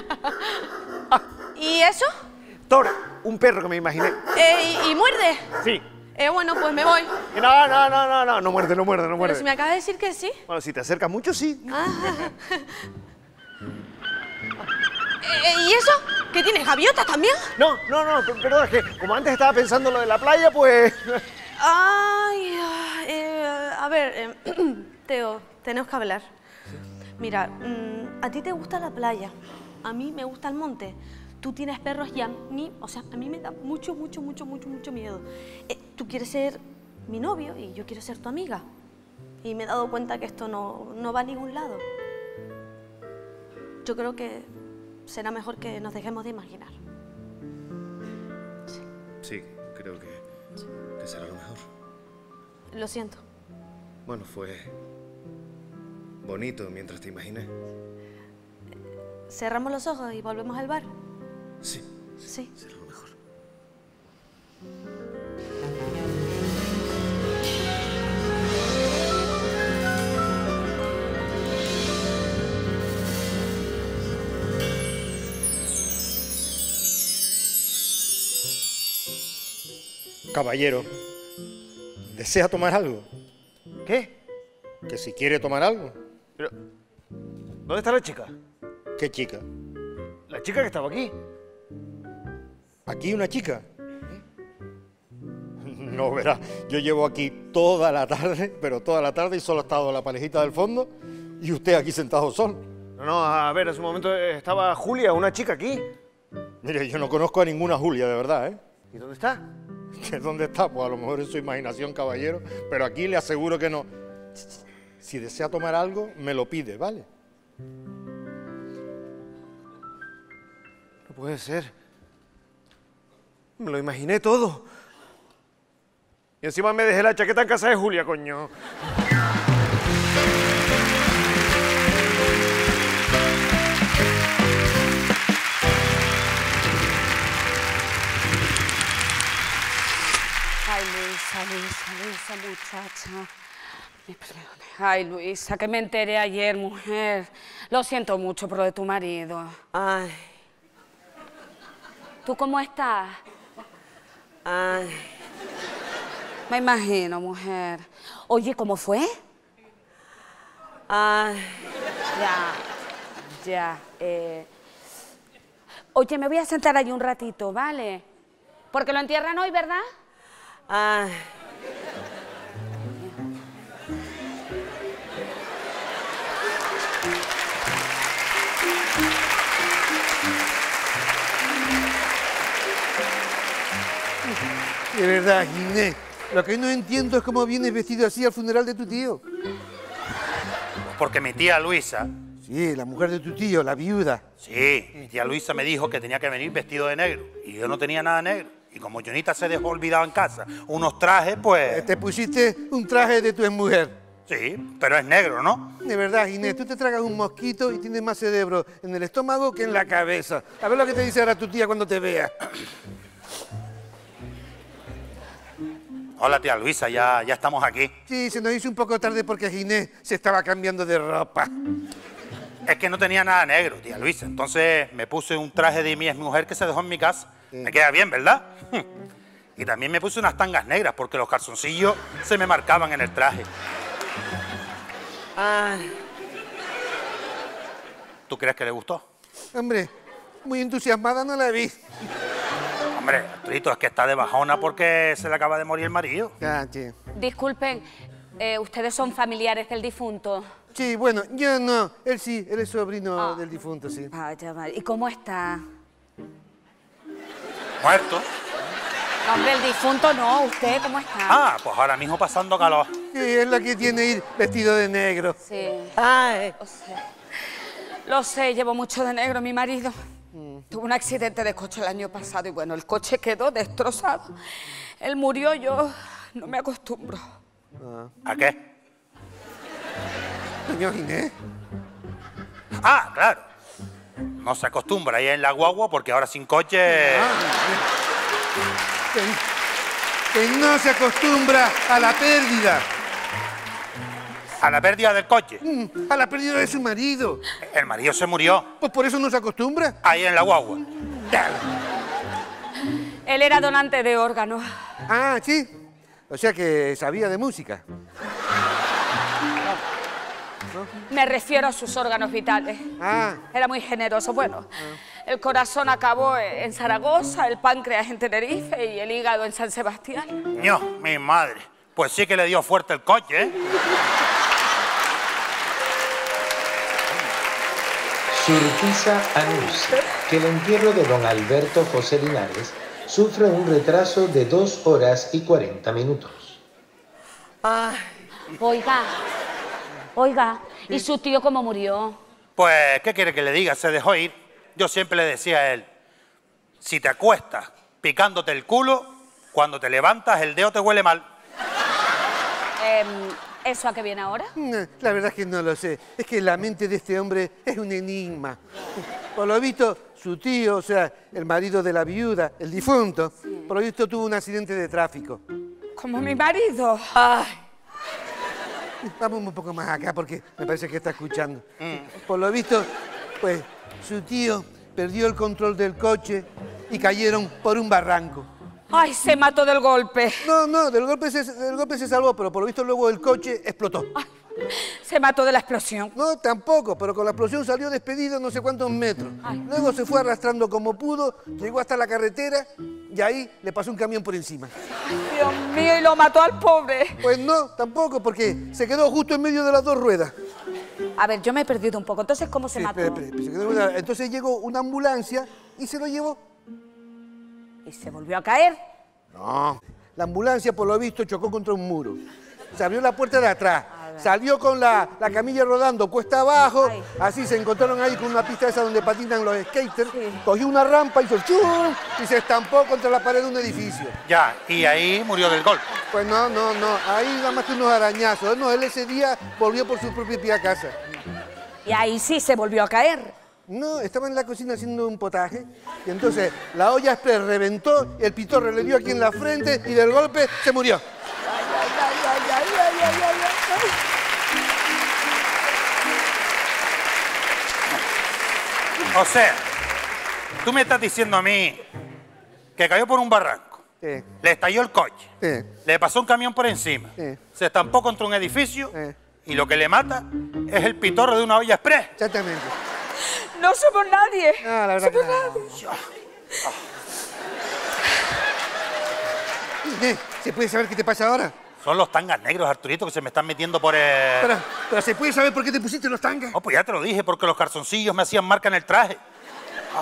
¿Y eso? Thor, un perro que me imaginé. Eh, ¿y, y muerde? Sí. Eh, bueno, pues me voy. No, no, no, no, no, no muerde, no muerde, no Pero muerde. si me acabas de decir que sí. Bueno, si te acercas mucho, sí. Ah. Eh, ¿Y eso? ¿Qué tienes, gaviotas también? No, no, no, perdón, es que como antes estaba pensando lo de la playa, pues... Ay, eh, a ver, eh, Teo, tenemos que hablar. Mira, mmm, a ti te gusta la playa, a mí me gusta el monte. Tú tienes perros y a mí, o sea, a mí me da mucho, mucho, mucho, mucho, mucho miedo. Eh, tú quieres ser mi novio y yo quiero ser tu amiga. Y me he dado cuenta que esto no, no va a ningún lado. Yo creo que será mejor que nos dejemos de imaginar. Sí, sí creo que, sí. que será lo mejor. Lo siento. Bueno, fue bonito mientras te imaginé. ¿Cerramos los ojos y volvemos al bar? Sí. Sí. Será lo mejor. Caballero, ¿desea tomar algo? ¿Qué? Que si quiere tomar algo. Pero, ¿dónde está la chica? ¿Qué chica? La chica que estaba aquí. ¿Aquí una chica? No, verá, yo llevo aquí toda la tarde, pero toda la tarde y solo ha estado la parejita del fondo y usted aquí sentado solo. No, no, a ver, hace un momento estaba Julia, una chica aquí. Mire, yo no conozco a ninguna Julia, de verdad, ¿eh? ¿Y dónde está? ¿Que dónde está? Pues a lo mejor es su imaginación, caballero, pero aquí le aseguro que no. Si desea tomar algo, me lo pide, ¿vale? No puede ser. Me lo imaginé todo. Y encima me dejé la chaqueta en casa de Julia, coño. Ay, Luisa, Luisa, Luisa, muchacha. Me perdone. Ay, Luisa, que me enteré ayer, mujer. Lo siento mucho por lo de tu marido. Ay. ¿Tú cómo estás? Ay. Me imagino, mujer. Oye, ¿cómo fue? Ay. Ya, ya. Eh. Oye, me voy a sentar allí un ratito, ¿vale? Porque lo entierran hoy, ¿verdad? Ay. De verdad, Ginés, lo que no entiendo es cómo vienes vestido así al funeral de tu tío. Porque mi tía Luisa... Sí, la mujer de tu tío, la viuda. Sí, mi tía Luisa me dijo que tenía que venir vestido de negro. Y yo no tenía nada negro. Y como Jonita se dejó olvidado en casa unos trajes, pues... Te pusiste un traje de tu exmujer. Sí, pero es negro, ¿no? De verdad, Ginés, tú te tragas un mosquito y tienes más cerebro en el estómago que en la cabeza. A ver lo que te dice ahora tu tía cuando te vea. Hola, tía Luisa, ya, ya estamos aquí. Sí, se nos hizo un poco tarde porque Ginés se estaba cambiando de ropa. Es que no tenía nada negro, tía Luisa. Entonces me puse un traje de mi exmujer que se dejó en mi casa. Sí. Me queda bien, ¿verdad? Y también me puse unas tangas negras porque los calzoncillos se me marcaban en el traje. Ay. ¿Tú crees que le gustó? Hombre, muy entusiasmada no la vi. Hombre, Arturito, es que está de bajona porque se le acaba de morir el marido. Ya, sí. Disculpen, eh, ¿ustedes son familiares del difunto? Sí, bueno, yo no. Él sí, él es sobrino Ah. del difunto, sí. Vaya, vaya. ¿Y cómo está? ¿Muerto? No, hombre, el difunto no. ¿Usted cómo está? Ah, pues ahora mismo pasando calor. Sí, es la que tiene ir vestido de negro. Sí. Ay. Lo sé. Lo sé, llevo mucho de negro mi marido. Mm. Tuvo un accidente de coche el año pasado y bueno, el coche quedó destrozado. Él murió, yo no me acostumbro. Ah. ¿A qué? Señor Ginés. Ah, claro. No se acostumbra ahí en la guagua porque ahora sin coche... Ah, que, que no se acostumbra a la pérdida. ¿A la pérdida del coche? Mm, a la pérdida de su marido. El marido se murió. Pues por eso no se acostumbra. Ahí en la guagua. Él era donante de órganos. Ah, sí. O sea que sabía de música. Me refiero a sus órganos vitales. Ah. Era muy generoso. Bueno, el corazón acabó en Zaragoza, el páncreas en Tenerife y el hígado en San Sebastián. No, mi madre. Pues sí que le dio fuerte el coche, ¿eh? Surtiza anuncia que el entierro de don Alberto José Linares sufre un retraso de dos horas y cuarenta minutos. Ay. Oiga, oiga, ¿y su tío cómo murió? Pues, ¿qué quiere que le diga? Se dejó ir. Yo siempre le decía a él, si te acuestas picándote el culo, cuando te levantas el dedo te huele mal. Eh, ¿Eso a qué viene ahora? La verdad es que no lo sé. Es que la mente de este hombre es un enigma. Por lo visto, su tío, o sea, el marido de la viuda, el difunto, sí. por lo visto tuvo un accidente de tráfico. ¿Como mi marido? Ay. Vamos un poco más acá porque me parece que está escuchando. Mm. Por lo visto, pues, su tío perdió el control del coche y cayeron por un barranco. ¡Ay, se mató del golpe! No, no, del golpe se, del golpe se salvó, pero por lo visto luego el coche explotó. Ay, ¿se mató de la explosión? No, tampoco, pero con la explosión salió despedido no sé cuántos metros. Ay. Luego se fue arrastrando como pudo, llegó hasta la carretera y ahí le pasó un camión por encima. Ay, Dios mío, ¿y lo mató al pobre? Pues no, tampoco, porque se quedó justo en medio de las dos ruedas. A ver, yo me he perdido un poco. Entonces, ¿cómo se sí, mató? Espera, espera, se quedó una... Entonces llegó una ambulancia y se lo llevó. ¿Y se volvió a caer? No. La ambulancia, por lo visto, chocó contra un muro. Se abrió la puerta de atrás. Salió con la, la camilla rodando cuesta abajo. Ay. Así se encontraron ahí con una pista esa donde patinan los skaters. Sí. Cogió una rampa, hizo chum y se estampó contra la pared de un edificio. Ya, y ahí murió del golpe. Pues no, no, no. Ahí nada más que unos arañazos. No, él ese día volvió por su propia pie a casa. Y ahí sí se volvió a caer. No, estaba en la cocina haciendo un potaje y entonces la olla express reventó, el pitorro le dio aquí en la frente y del golpe se murió. Ay, ay, ay, ay, ay, ay, ay, ay, ay. O sea, tú me estás diciendo a mí que cayó por un barranco, sí. le estalló el coche, sí. le pasó un camión por encima, sí. se estampó contra un edificio sí. y lo que le mata es el pitorro de una olla express. Exactamente. No somos nadie. No, la verdad somos que no. nadie. ¿Eh? ¿Se puede saber qué te pasa ahora? Son los tangas negros, Arturito, que se me están metiendo por el... Pero, pero ¿se puede saber por qué te pusiste los tangas? Oh, pues ya te lo dije, porque los calzoncillos me hacían marca en el traje. Ah.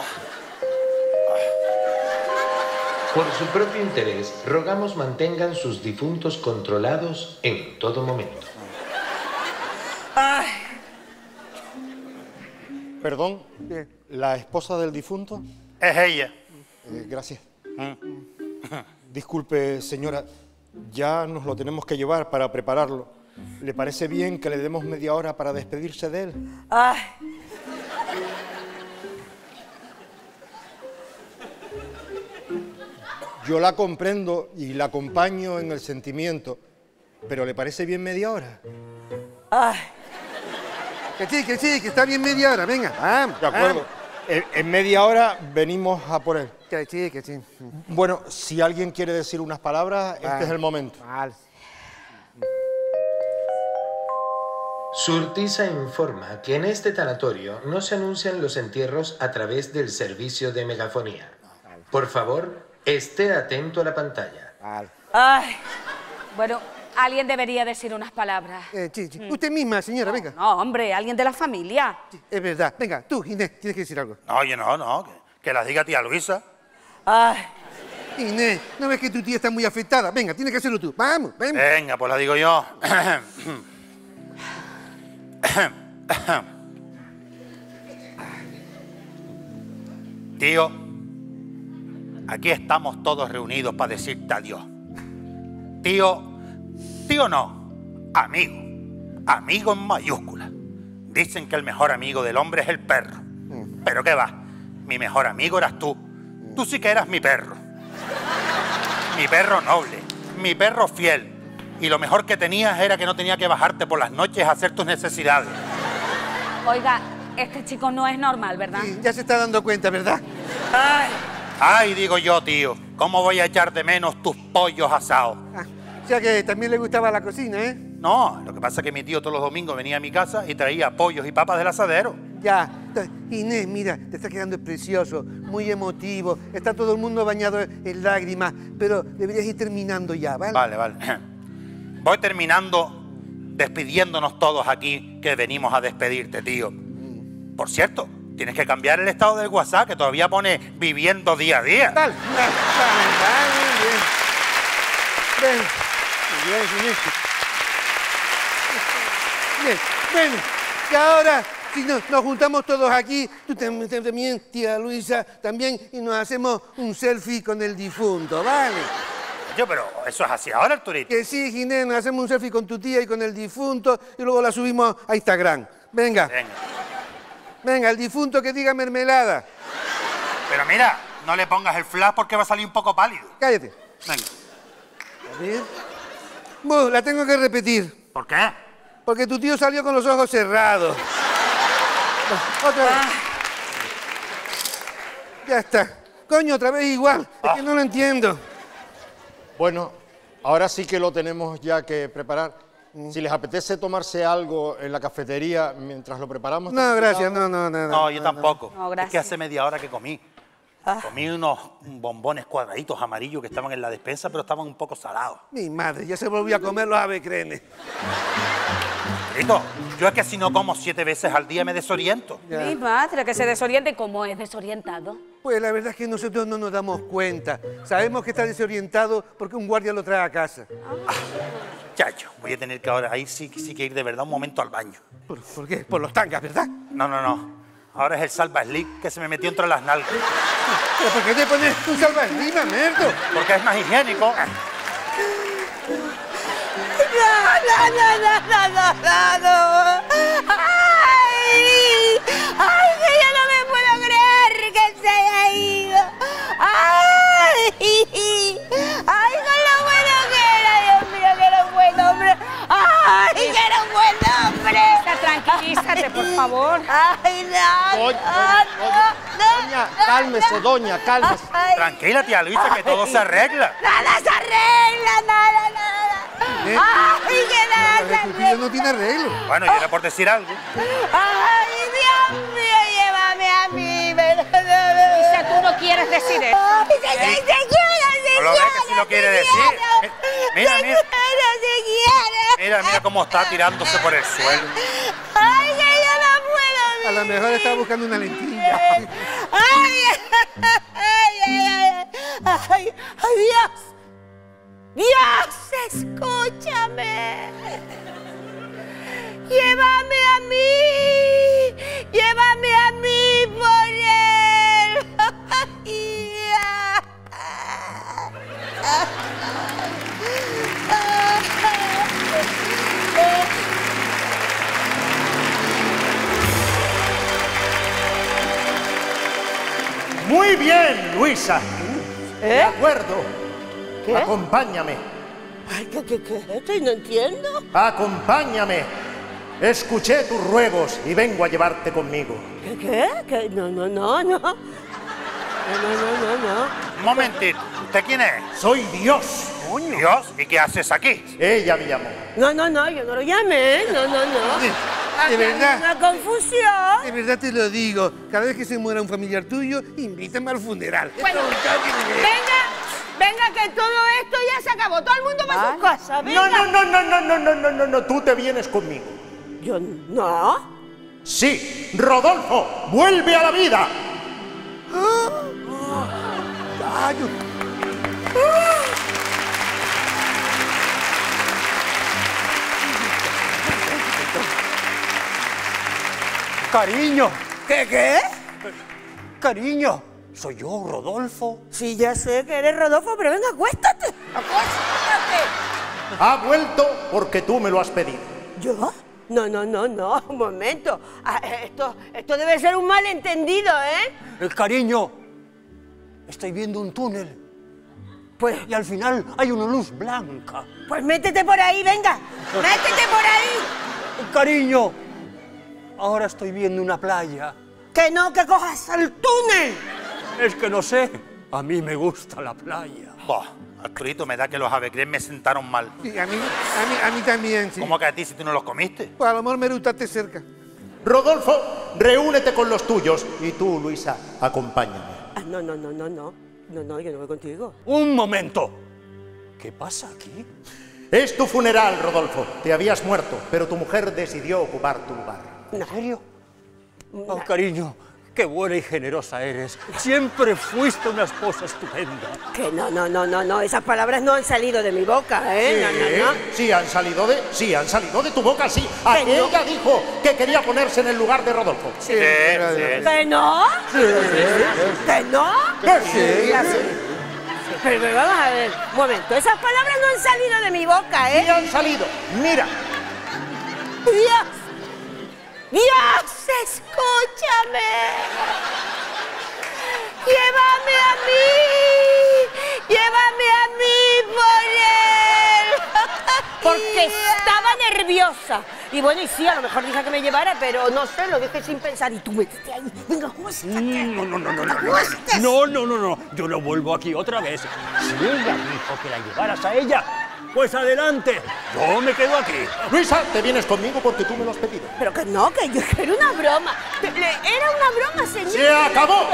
Por su propio interés, rogamos mantengan sus difuntos controlados en todo momento. Ay. Perdón, ¿qué? ¿La esposa del difunto? Es ella. Eh, gracias. Mm. Disculpe, señora, ya nos lo tenemos que llevar para prepararlo. ¿Le parece bien que le demos media hora para despedirse de él? Ay. Yo la comprendo y la acompaño en el sentimiento, pero ¿le parece bien media hora? Ay. Que sí, que sí, que está bien media hora, venga. Vamos, de acuerdo. En, en media hora venimos a por él. Que sí, que sí. Bueno, si alguien quiere decir unas palabras, vale. Este es el momento. Vale. Surtiza informa que en este tanatorio no se anuncian los entierros a través del servicio de megafonía. Por favor, esté atento a la pantalla. Vale. Ay. Bueno, alguien debería decir unas palabras. Eh, sí, sí. Usted misma, señora, venga. No, hombre, alguien de la familia. Sí, es verdad. Venga, tú, Inés, tienes que decir algo. No, oye, no, no, que, que las diga tía Luisa. Ay. Inés, ¿no ves que tu tía está muy afectada? Venga, tienes que hacerlo tú. Vamos, ven. Venga, pues la digo yo. Tío, aquí estamos todos reunidos para decirte adiós. Tío, tío no, amigo. Amigo en mayúscula. Dicen que el mejor amigo del hombre es el perro. Mm. Pero qué va, mi mejor amigo eras tú. Mm. Tú sí que eras mi perro. Mi perro noble, mi perro fiel. Y lo mejor que tenías era que no tenía que bajarte por las noches a hacer tus necesidades. Oiga, este chico no es normal, ¿verdad? Sí, ya se está dando cuenta, ¿verdad? Ay. Ay, digo yo, tío, ¿cómo voy a echar de menos tus pollos asados? Ah, o sea que también le gustaba la cocina, ¿eh? No, lo que pasa es que mi tío todos los domingos venía a mi casa y traía pollos y papas del asadero. Ya, Inés, mira, te está quedando precioso, muy emotivo, está todo el mundo bañado en lágrimas, pero deberías ir terminando ya, ¿vale? Vale, vale. Voy terminando despidiéndonos todos aquí, que venimos a despedirte, tío. Por cierto, tienes que cambiar el estado del WhatsApp, que todavía pone viviendo día a día. Dale, dale, dale, bien. Ven, bien, Inés. Bien, ven, y ahora, si nos, nos juntamos todos aquí, tú tam- tam- también, tía Luisa, también, y nos hacemos un selfie con el difunto, ¿vale? Yo, pero eso es así ahora, Arturito. Que sí, Ginés, nos hacemos un selfie con tu tía y con el difunto, y luego la subimos a Instagram. Venga. Venga. Venga, el difunto que diga mermelada. Pero mira, no le pongas el flash porque va a salir un poco pálido. Cállate. Venga. A ver. Buh, la tengo que repetir. ¿Por qué? Porque tu tío salió con los ojos cerrados. Otra vez. Ya está. Coño, otra vez igual. Es que no lo entiendo. Bueno, ahora sí que lo tenemos ya que preparar. Si les apetece tomarse algo en la cafetería mientras lo preparamos. No, gracias, no, no, no. No, yo tampoco. No, es gracias. que hace media hora que comí. Ah. Comí unos bombones cuadraditos amarillos que estaban en la despensa, pero estaban un poco salados. Mi madre, ya se volvió a comer los avecrenes. Rito, yo es que si no como siete veces al día me desoriento. Mi madre, que se desoriente. ¿Cómo es desorientado? Pues la verdad es que nosotros no nos damos cuenta. Sabemos que está desorientado porque un guardia lo trae a casa. Chacho, voy a tener que ahora, ahí sí, sí que ir de verdad un momento al baño. ¿Por, por qué? Por los tangas, ¿verdad? No, no, no. Ahora es el salva slick que se me metió entre las nalgas. ¿Pero por qué te pones un salvaslima, merdo? Porque es más higiénico. No, no, no, no, no, no, no. ¡Ay! ¡Ay, que yo no me puedo creer que se haya ido! ¡Ay! ¡Ay, con lo bueno que era! ¡Dios mío, que era un buen hombre! ¡Ay, que era un buen hombre! Tranquilízate, por favor. ¡Ay, no! Doña, no, doña, no, doña, no, cálmese, no. doña, cálmese. Ay. Tranquila, tía Luisa, que todo se arregla. ¡Nada se arregla! ¡Nada, nada! ¿Eh? ¡Ay, que nada se Tu tío arregla! no tiene arreglo. Bueno, yo era por decir algo. ¡Ay, Dios mío, llévame a mí! Perdóname. Dice, tú no quieres decir eso. ¡Ay, sí, sí, sí quiero, sí ¿No lo ves que quiero, sí lo quiere sí decir? quiero. Mira, Sí mira. quiero, sí quiero. Mira, mira cómo está tirándose por el suelo. ¡Ay, que yo no puedo! A lo mejor estaba buscando una lentilla. ¡Ay, ay, ay, ay! ¡Ay, ay, Dios! ¡Dios, escúchame! ¡Llévame a mí! ¡Llévame a mí por él! Muy bien, Luisa. ¿Eh? De acuerdo. ¿Qué? Acompáñame. Ay, ¿qué, qué, qué es esto? Y no entiendo. Acompáñame. Escuché tus ruegos y vengo a llevarte conmigo. ¿Qué, qué? ¿Qué? No, no, no, no. No, no, no, no, no. Un momentito. ¿Usted quién es? Soy Dios. Dios. ¿Y qué haces aquí? Ella me llamó. No, no, no, yo no lo llamé. No, no, no. De, de verdad, Una confusión. de verdad te lo digo. Cada vez que se muera un familiar tuyo, invítame al funeral. Bueno, Esto es un choque de- venga, venga, que todo esto ya se acabó. Todo el mundo para sus casas. Venga. No, no, no, no, no, no, no, no, no, no. Tú te vienes conmigo. Yo no. Sí, Rodolfo, vuelve a la vida. Ay, yo- Cariño, ¿Qué, qué? cariño, soy yo, Rodolfo. Sí, ya sé que eres Rodolfo, pero venga, acuéstate. Acuéstate. Ha vuelto porque tú me lo has pedido. ¿Yo? No, no, no, no, un momento. Ah, Esto, esto debe ser un malentendido, ¿eh? El cariño, estoy viendo un túnel Pues, y al final hay una luz blanca. pues métete por ahí, venga. Métete por ahí. Cariño, ahora estoy viendo una playa. Que no, que cojas el túnel. Es que no sé, a mí me gusta la playa. Bah, Arturito, me da que los avecres me sentaron mal. Sí, a mí, a mí, a mí también, sí. ¿Cómo que a ti si tú no los comiste? Pues a lo mejor me gustaste cerca. Rodolfo, reúnete con los tuyos. Y tú, Luisa, acompáñame. Ah, no, no, no, no, no. No, no, yo no voy contigo. Un momento. ¿Qué pasa aquí? Es tu funeral, Rodolfo. Te habías muerto, pero tu mujer decidió ocupar tu lugar. ¿En serio? Oh, cariño, qué buena y generosa eres. Siempre fuiste una esposa estupenda. Que no, no, no, no, no. Esas palabras no han salido de mi boca, ¿eh? No, no, no. Sí, han salido de, sí, han salido de tu boca, sí. Aquella dijo que quería ponerse en el lugar de Rodolfo. Sí, sí. ¿Que no? Sí. ¿Que no? Que sí. Pero, pero vamos a ver, un momento. Esas palabras no han salido de mi boca, ¿eh? Sí han salido. Mira. Dios. Dios, escúchame. Llévame a mí. Llévame a mí por él. Porque estaba nerviosa. Y bueno, y sí, a lo mejor dije que me llevara, pero no sé, lo dije sin pensar. Y tú métete ahí. Venga, acuéstate. No, no, no, no, no, no. No, no, no, no. Yo no vuelvo aquí otra vez. Si ella dijo que la llevaras a ella, pues adelante. Yo me quedo aquí. Luisa, te vienes conmigo porque tú me lo has pedido. Pero que no, que yo que era una broma. Era una broma, señor. ¡Se acabó!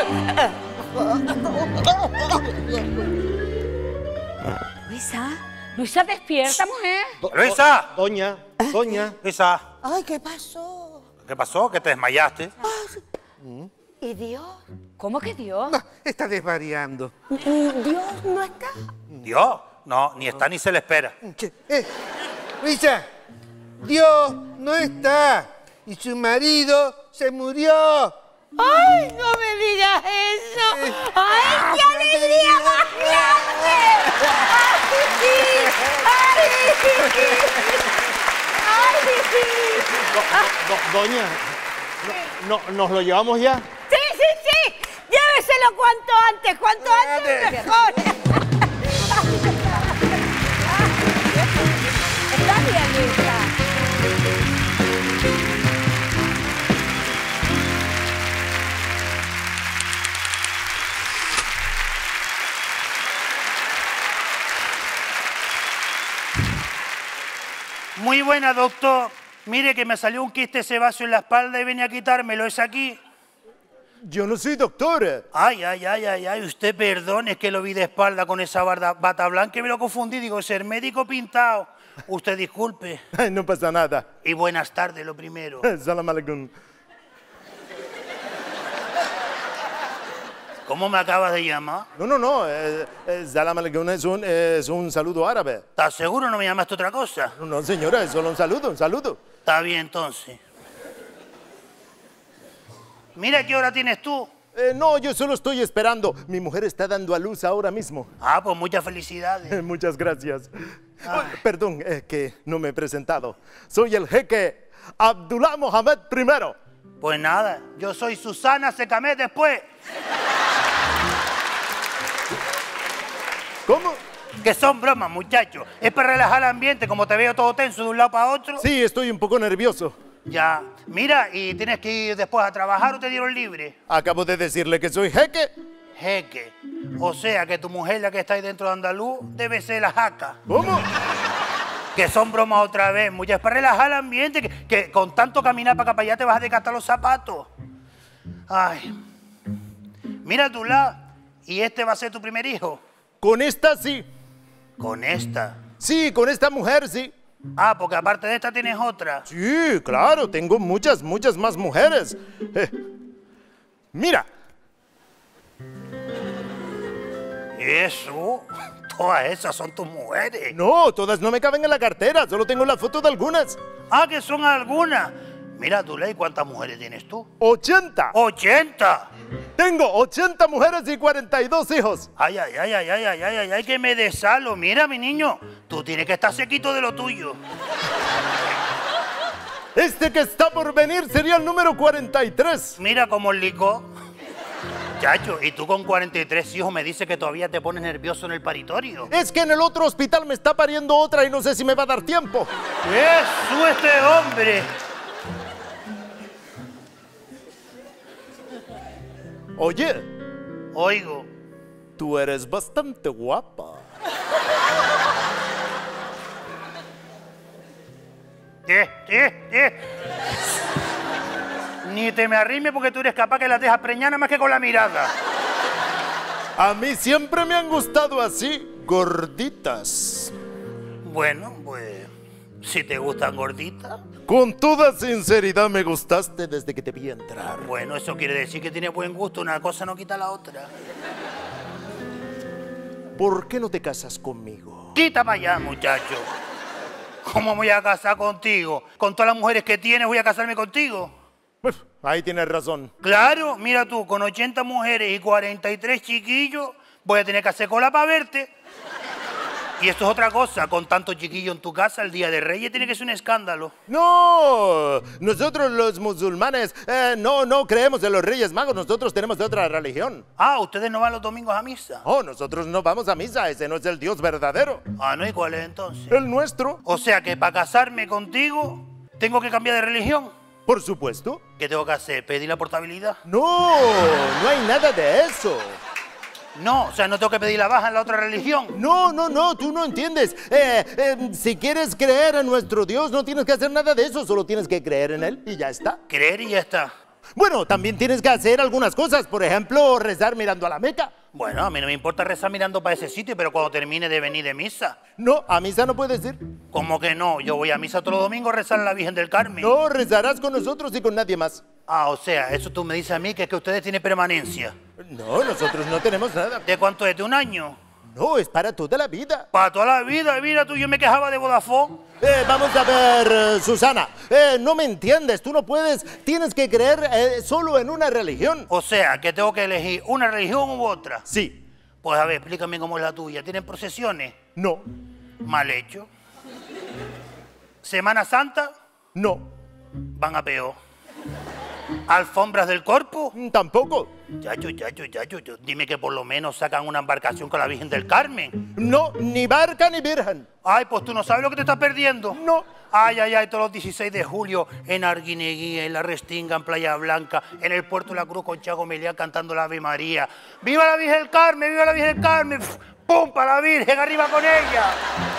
Luisa, Luisa, despierta, mujer. ¡Luisa! Doña, doña. Luisa, Ay, ¿qué pasó? ¿qué pasó? ¿Que te desmayaste? ¿Y Dios? ¿Cómo que Dios? No, está desvariando. ¿Dios no está? Dios, no, ni está ni se le espera. Eh, Luisa, Dios no está. Y su marido se murió. ¡Ay, no me digas eso! ¡Ay, qué alegría más grande! ¡Ay! ¡Ay! Do- do- doña, no, no- ¿nos lo llevamos ya? ¡Sí, sí, sí! ¡Lléveselo cuanto antes! ¡Cuanto antes mejor! Está bien, Luisa. Muy buena, doctor. Mire que me salió un quiste sebáceo en la espalda y venía a quitármelo. ¿Es aquí? Yo no soy doctor. Ay, ay, ay, ay, ay. Usted perdone, es que lo vi de espalda con esa barda- bata blanca y me lo confundí. Digo, ser médico pintado. Usted disculpe. Ay, no pasa nada. Y buenas tardes, lo primero. Salam alaikum. ¿Cómo me acabas de llamar? No, no, no. Eh, eh, Salam alaikum es un, es un saludo árabe. ¿Estás seguro no me llamaste otra cosa? No, no, señora, es solo un saludo, un saludo. Está bien, entonces. Mira, ¿qué hora tienes tú? Eh, no, yo solo estoy esperando. Mi mujer está dando a luz ahora mismo. Ah, pues muchas felicidades. Muchas gracias. Oh, perdón, es que no me he presentado. Soy el jeque Abdullah Mohamed primero. Pues nada, yo soy Susana Secamé después. ¿Cómo? Que son bromas, muchachos. Es para relajar el ambiente, como te veo todo tenso de un lado para otro. Sí, estoy un poco nervioso. Ya. Mira, ¿y tienes que ir después a trabajar o te dieron libre? Acabo de decirle que soy jeque. Jeque. O sea, que tu mujer, la que está ahí dentro de Andaluz, debe ser la jaca. ¿Cómo? Que son bromas otra vez, muchachos. Es para relajar el ambiente, que, que con tanto caminar para acá para allá te vas a desgastar los zapatos. Ay. Mira a tu lado. ¿Y este va a ser tu primer hijo? Con esta sí. ¿Con esta? Sí, con esta mujer sí. Ah, porque aparte de esta tienes otra. Sí, claro, tengo muchas, muchas más mujeres. Eh, mira. Eso, todas esas son tus mujeres. No, todas no me caben en la cartera, solo tengo la foto de algunas. Ah, que son algunas. Mira, tu ley, ¿cuántas mujeres tienes tú? ochenta. ¡ochenta! Tengo ochenta mujeres y cuarenta y dos hijos. Ay, ay, ay, ay, ay, ay, ay, ay, ay, que me desalo. Mira, mi niño, tú tienes que estar sequito de lo tuyo. Este que está por venir sería el número cuarenta y tres. Mira cómo el lico. Chacho, y tú con cuarenta y tres hijos me dices que todavía te pones nervioso en el paritorio. Es que en el otro hospital me está pariendo otra y no sé si me va a dar tiempo. ¡Eso, este hombre! Oye. Oigo. Tú eres bastante guapa. ¿Qué? ¿Qué? ¿Qué? Ni te me arrime porque tú eres capaz que las dejas preñadas más que con la mirada. A mí siempre me han gustado así, gorditas. Bueno, pues, si te gustan gorditas. Con toda sinceridad me gustaste desde que te vi entrar. Bueno, eso quiere decir que tienes buen gusto. Una cosa no quita la otra. ¿Por qué no te casas conmigo? Quita para allá, muchacho. ¿Cómo voy a casar contigo? Con todas las mujeres que tienes voy a casarme contigo. Pues, ahí tienes razón. Claro, mira tú, con ochenta mujeres y cuarenta y tres chiquillos, voy a tener que hacer cola para verte. Y esto es otra cosa, con tanto chiquillo en tu casa, el Día de Reyes tiene que ser un escándalo. No, nosotros los musulmanes eh, no, no creemos en los Reyes Magos, nosotros tenemos de otra religión. Ah, ¿ustedes no van los domingos a misa? Oh, nosotros no vamos a misa, ese no es el Dios verdadero. Ah, ¿no? ¿Y cuál es entonces? El nuestro. O sea que para casarme contigo, ¿tengo que cambiar de religión? Por supuesto. ¿Qué tengo que hacer? ¿Pedir la portabilidad? No, no hay nada de eso. No, o sea, no tengo que pedir la baja en la otra religión. No, no, no, tú no entiendes. Eh, eh, si quieres creer en nuestro Dios, no tienes que hacer nada de eso, solo tienes que creer en Él y ya está. Creer y ya está. Bueno, también tienes que hacer algunas cosas, por ejemplo, rezar mirando a la Meca. Bueno, a mí no me importa rezar mirando para ese sitio, pero cuando termine de venir de misa. No, a misa no puedes ir. ¿Cómo que no? Yo voy a misa todos los domingos a rezar a la Virgen del Carmen. No, rezarás con nosotros y con nadie más. Ah, o sea, eso tú me dices a mí que es que ustedes tienen permanencia. No, nosotros no tenemos nada. ¿De cuánto es? ¿De un año? No, es para toda la vida. Para toda la vida, mira tú, yo me quejaba de Vodafone. Eh, vamos a ver, eh, Susana, eh, no me entiendes, tú no puedes, tienes que creer eh, solo en una religión. O sea, que tengo que elegir una religión u otra. Sí. Pues a ver, explícame cómo es la tuya. ¿Tienen procesiones? No. Mal hecho. ¿Semana Santa? No. Van a peor. ¿Alfombras del Corpus? Tampoco. Chacho, chacho, chacho, dime que por lo menos sacan una embarcación con la Virgen del Carmen. No, ni barca ni virgen. Ay, pues tú no sabes lo que te estás perdiendo. No. Ay, ay, ay, todos los dieciséis de julio en Arguineguía, en La Restinga, en Playa Blanca, en el Puerto de la Cruz con Chago Meliá cantando la Ave María. ¡Viva la Virgen del Carmen! ¡Viva la Virgen del Carmen! ¡Pum, para la Virgen! ¡Arriba con ella!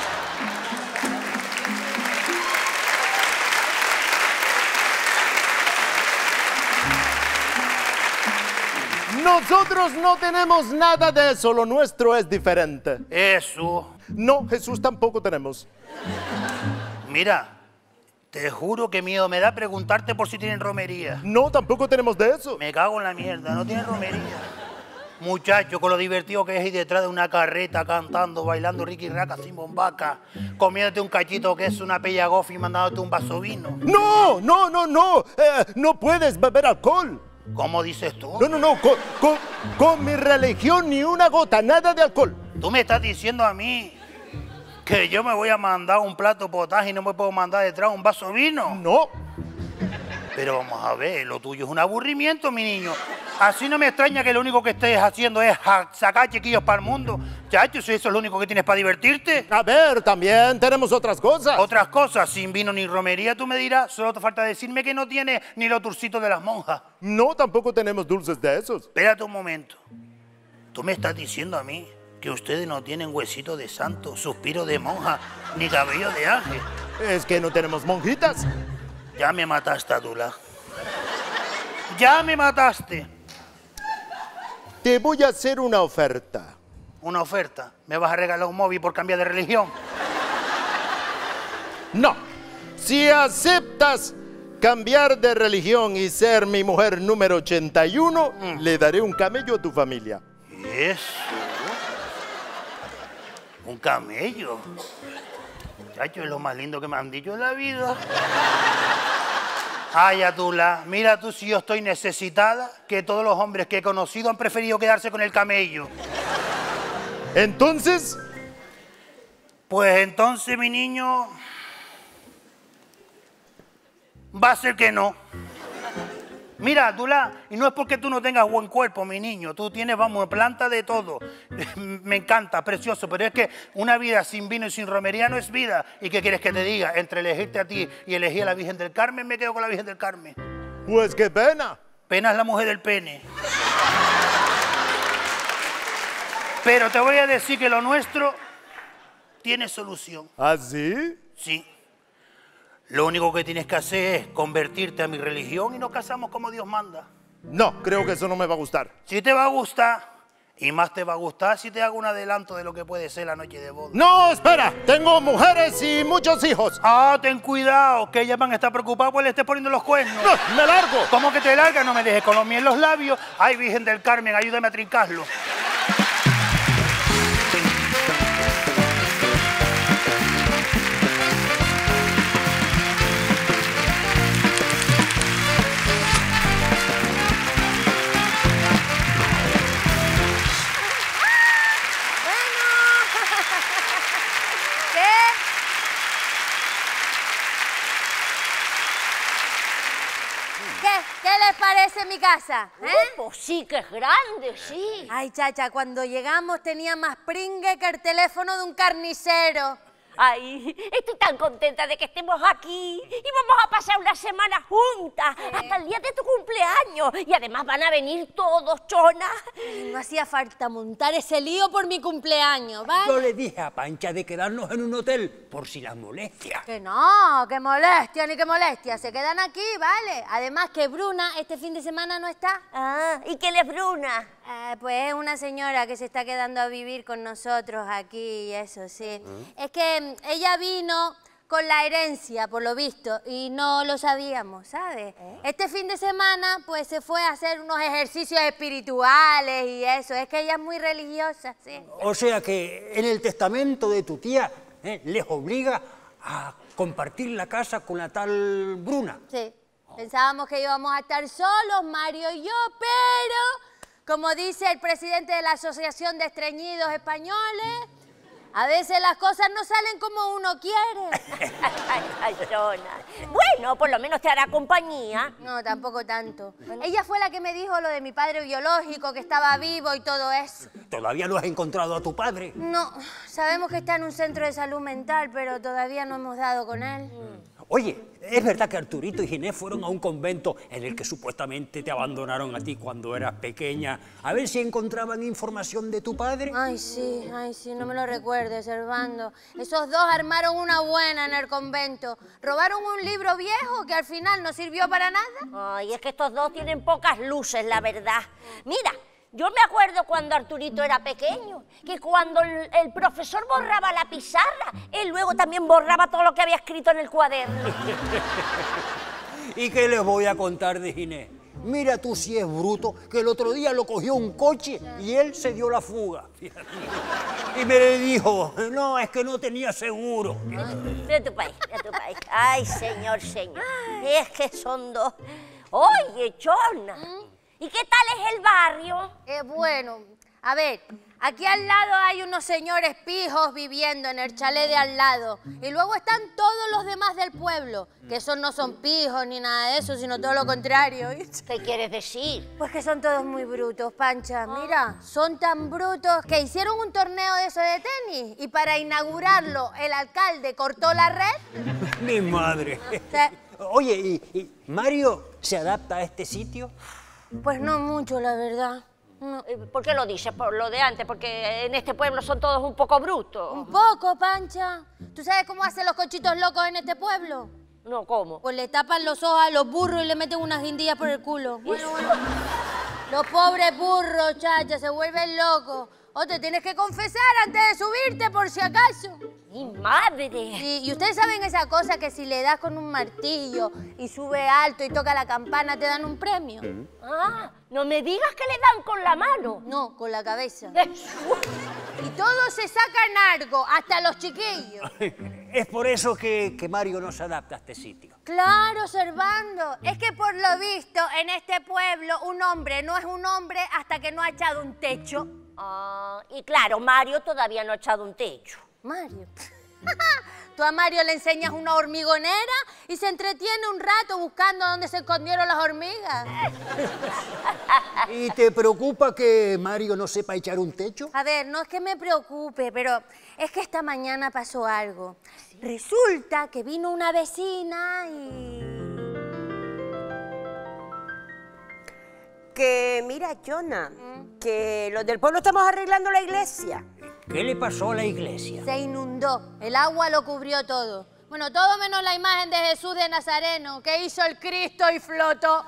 Nosotros no tenemos nada de eso, lo nuestro es diferente. Eso. No, Jesús tampoco tenemos. Mira, te juro que miedo me da preguntarte por si tienen romería. No, tampoco tenemos de eso. Me cago en la mierda, no tienen romería. Muchacho, con lo divertido que es ir detrás de una carreta cantando, bailando Ricky Raca sin bombaca, comiéndote un cachito que es una pella gofi y mandándote un vaso vino. No, no, no, no, eh, no puedes beber alcohol. ¿Cómo dices tú? No, no, no, con, con, con mi religión ni una gota, nada de alcohol. Tú me estás diciendo a mí que yo me voy a mandar un plato potaje y no me puedo mandar detrás un vaso vino. No. Pero vamos a ver, lo tuyo es un aburrimiento, mi niño. Así no me extraña que lo único que estés haciendo es sacar chiquillos para el mundo. Chacho, si eso es lo único que tienes para divertirte. A ver, también tenemos otras cosas. Otras cosas, sin vino ni romería, tú me dirás. Solo te falta decirme que no tiene ni los turcitos de las monjas. No, tampoco tenemos dulces de esos. Espérate un momento. Tú me estás diciendo a mí que ustedes no tienen huesito de santo, suspiro de monja, ni cabello de ángel. Es que no tenemos monjitas. Ya me mataste, Adula. Ya me mataste. Te voy a hacer una oferta. ¿Una oferta? ¿Me vas a regalar un móvil por cambiar de religión? No. Si aceptas cambiar de religión y ser mi mujer número ochenta y uno, mm. le daré un camello a tu familia. ¿Eso? ¿Un camello? Chacho, es lo más lindo que me han dicho en la vida. Ay, Adula, mira tú si yo estoy necesitada, que todos los hombres que he conocido han preferido quedarse con el camello. ¿Entonces? Pues entonces, mi niño, va a ser que no. Mira, Adula, y no es porque tú no tengas buen cuerpo, mi niño. Tú tienes, vamos, planta de todo. Me encanta, precioso. Pero es que una vida sin vino y sin romería no es vida. ¿Y qué quieres que te diga? Entre elegirte a ti y elegir a la Virgen del Carmen, me quedo con la Virgen del Carmen. Pues qué pena. Pena es la mujer del pene. Pero te voy a decir que lo nuestro tiene solución. ¿Ah, sí? Sí. Lo único que tienes que hacer es convertirte a mi religión y nos casamos como Dios manda. No, creo que eso no me va a gustar. Sí te va a gustar, y más te va a gustar si te hago un adelanto de lo que puede ser la noche de boda. No, espera, tengo mujeres y muchos hijos. Ah, ten cuidado, que ellas van a estar preocupadas porque le estés poniendo los cuernos. No, me largo. ¿Cómo que te largas? No me dejes con los miel en los labios. Ay, Virgen del Carmen, ayúdame a trincarlo. ¿Qué les parece mi casa? ¿Eh? Uh, pues sí, que es grande, sí. Ay, chacha, cuando llegamos tenía más pringue que el teléfono de un carnicero. Ay, estoy tan contenta de que estemos aquí y vamos a pasar una semana juntas, ¿Eh? hasta el día de tu cumpleaños. Y además van a venir todos, Chona. No hacía falta montar ese lío por mi cumpleaños, ¿vale? Yo le dije a Pancha de quedarnos en un hotel por si las molestia. Que no, que molestia ni que molestia. Se quedan aquí, ¿vale? Además que Bruna este fin de semana no está. Ah, ¿y quién es Bruna? Eh, pues es una señora que se está quedando a vivir con nosotros aquí y eso, sí. ¿Mm? Es que ella vino con la herencia, por lo visto, y no lo sabíamos, ¿sabes? ¿Eh? Este fin de semana, pues, se fue a hacer unos ejercicios espirituales y eso. Es que ella es muy religiosa, sí. O sea que en el testamento de tu tía eh, les obliga a compartir la casa con la tal Bruna. Sí. Pensábamos que íbamos a estar solos, Mario y yo, pero... Como dice el presidente de la Asociación de Estreñidos Españoles, a veces las cosas no salen como uno quiere. Ay, ay, Chona. Bueno, por lo menos te hará compañía. No, tampoco tanto. Ella fue la que me dijo lo de mi padre biológico, que estaba vivo y todo eso. ¿Todavía no has encontrado a tu padre? No, sabemos que está en un centro de salud mental, pero todavía no hemos dado con él. Oye, ¿es verdad que Arturito y Ginés fueron a un convento en el que supuestamente te abandonaron a ti cuando eras pequeña a ver si encontraban información de tu padre? Ay, sí, ay, sí, no me lo recuerdes, Servando. Esos dos armaron una buena en el convento. Robaron un libro viejo que al final no sirvió para nada. Ay, es que estos dos tienen pocas luces, la verdad. Mira, yo me acuerdo cuando Arturito era pequeño, que cuando el, el profesor borraba la pizarra, él luego también borraba todo lo que había escrito en el cuaderno. ¿Y qué les voy a contar de Ginés? Mira tú si es bruto, que el otro día lo cogió un coche y él se dio la fuga. Y me dijo, no, es que no tenía seguro. De tu país, de tu país. Ay, señor, señor. Es que son dos. Oye, Chona. ¿Y qué tal es el barrio? Eh, bueno, a ver, aquí al lado hay unos señores pijos viviendo en el chalet de al lado. Y luego están todos los demás del pueblo, que esos no son pijos ni nada de eso, sino todo lo contrario. ¿Qué quieres decir? Pues que son todos muy brutos, Pancha. Mira, son tan brutos que hicieron un torneo de eso de tenis y para inaugurarlo el alcalde cortó la red. Mi madre. Sí. Oye, ¿y, y Mario se adapta a este sitio? Pues no mucho, la verdad. No. ¿Por qué lo dices? Por lo de antes, porque en este pueblo son todos un poco brutos. Un poco, Pancha. ¿Tú sabes cómo hacen los cochitos locos en este pueblo? No, ¿cómo? Pues le tapan los ojos a los burros y le meten unas guindillas por el culo. Bueno, bueno. Los pobres burros, chacha, se vuelven locos. O te tienes que confesar antes de subirte, por si acaso. ¡Mi madre! Sí, y ustedes saben esa cosa que si le das con un martillo y sube alto y toca la campana, te dan un premio. Ah, no me digas que le dan con la mano. No, con la cabeza. Y todos se sacan algo, hasta los chiquillos. Es por eso que, que Mario no se adapta a este sitio. Claro, Servando. Es que por lo visto, en este pueblo, un hombre no es un hombre hasta que no ha echado un techo. Ah, y claro, Mario todavía no ha echado un techo. Mario. Tú a Mario le enseñas una hormigonera y se entretiene un rato buscando dónde se escondieron las hormigas. ¿Y te preocupa que Mario no sepa echar un techo? A ver, no es que me preocupe, pero es que esta mañana pasó algo. Resulta que vino una vecina y... Que mira, Chona, ¿Mm? que los del pueblo estamos arreglando la iglesia. ¿Qué le pasó a la iglesia? Se inundó, el agua lo cubrió todo. Bueno, todo menos la imagen de Jesús de Nazareno, que hizo el Cristo y flotó.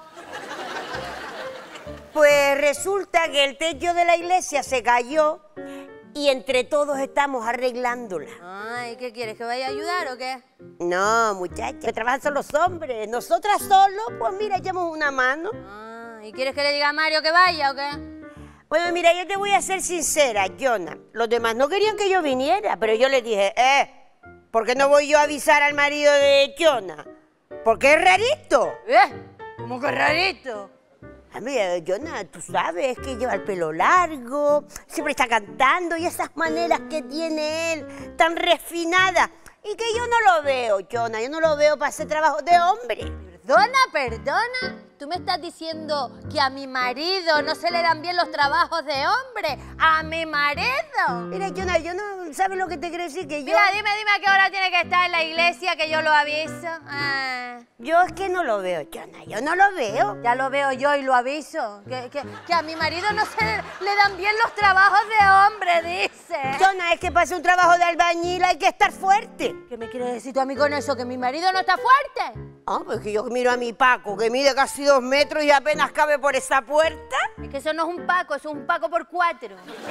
Pues resulta que el techo de la iglesia se cayó y entre todos estamos arreglándola. Ay, ¿qué quieres? ¿Que vaya a ayudar o qué? No, muchacha, que trabajan son los hombres. Nosotras solos, pues mira, echamos una mano. Ah, ¿y quieres que le diga a Mario que vaya o qué? Bueno, mira, yo te voy a ser sincera, Jonah. Los demás no querían que yo viniera, pero yo les dije, eh, ¿por qué no voy yo a avisar al marido de Jonah? Porque es rarito. ¿Eh? ¿Cómo que rarito? A mí, Jonah, tú sabes que lleva el pelo largo, siempre está cantando y esas maneras que tiene él, tan refinadas. Y que yo no lo veo, Jonah, yo no lo veo para hacer trabajo de hombre. Perdona, perdona. ¿Tú me estás diciendo que a mi marido no se le dan bien los trabajos de hombre? ¡A mi marido! Mira, Jonah, yo no... ¿Sabes lo que te quiero decir? Que yo... Mira, dime, dime a qué hora tiene que estar en la iglesia, que yo lo aviso. Ah. Yo es que no lo veo, Jonah, yo no lo veo. Ya lo veo yo y lo aviso. Que, que, que a mi marido no se le dan bien los trabajos de hombre, dice. Jonah, es que para hacer un trabajo de albañil hay que estar fuerte. ¿Qué me quieres decir tú a mí con eso? ¿Que mi marido no está fuerte? Ah, pues que yo miro a mi Paco, que mide casi dos metros y apenas cabe por esa puerta. Es que eso no es un Paco, eso es un Paco por cuatro.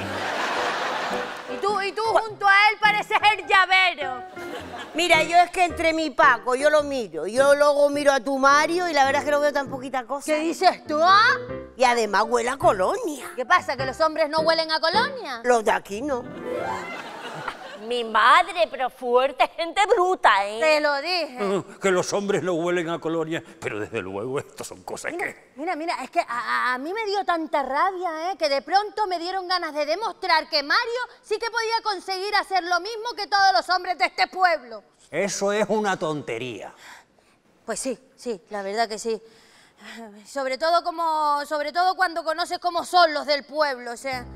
Y tú, y tú junto a él pareces el llavero. Mira, yo es que entre mi Paco, yo lo miro. Yo luego miro a tu Mario y la verdad es que no veo tan poquita cosa. ¿Qué dices tú, ah? Y además huele a colonia. ¿Qué pasa, que los hombres no huelen a colonia? Los de aquí no. Mi madre, pero fuerte, gente bruta, ¿eh? Te lo dije. Que los hombres no huelen a colonia, pero desde luego estas son cosas mira, que... Mira, mira, es que a, a mí me dio tanta rabia, ¿eh? Que de pronto me dieron ganas de demostrar que Mario sí que podía conseguir hacer lo mismo que todos los hombres de este pueblo. Eso es una tontería. Pues sí, sí, la verdad que sí. Sobre todo como, sobre todo cuando conoces cómo son los del pueblo, o sea...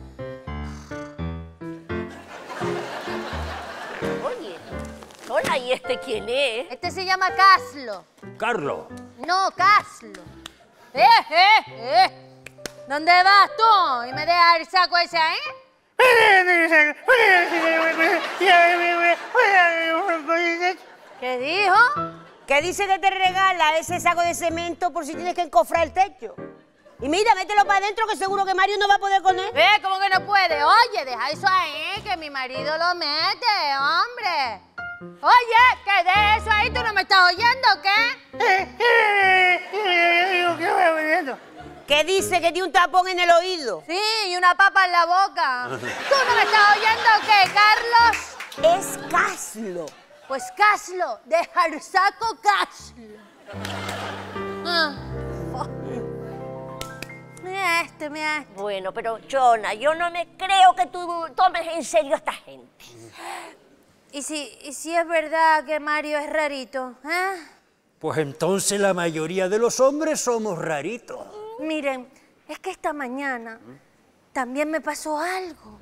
Oye, hola, ¿y este quién es? Este se llama Caslo. Carlos. No, Caslo. ¡Eh, eh, eh! ¿Dónde vas tú? ¿Y me dejas el saco ese ahí? ¿Qué dijo? Que dice que te regala ese saco de cemento por si tienes que encofrar el techo. Y mira, mételo para adentro que seguro que Mario no va a poder con él. ¿Eh? ¿Cómo que no puede? Oye, deja eso ahí, que mi marido lo mete, hombre. Oye, que de eso ahí, ¿tú no me estás oyendo o qué? ¿Qué voy oyendo? Que dice que tiene un tapón en el oído. Sí, y una papa en la boca. ¿Tú no me estás oyendo o qué, Carlos? Es Caslo. Pues Caslo, deja el saco Caslo. Ah. Mira este, mira este. Bueno, pero Jonah, yo no me creo que tú tomes en serio a esta gente. ¿Y si, y si es verdad que Mario es rarito? ¿Eh? Pues entonces la mayoría de los hombres somos raritos. Miren, es que esta mañana también me pasó algo.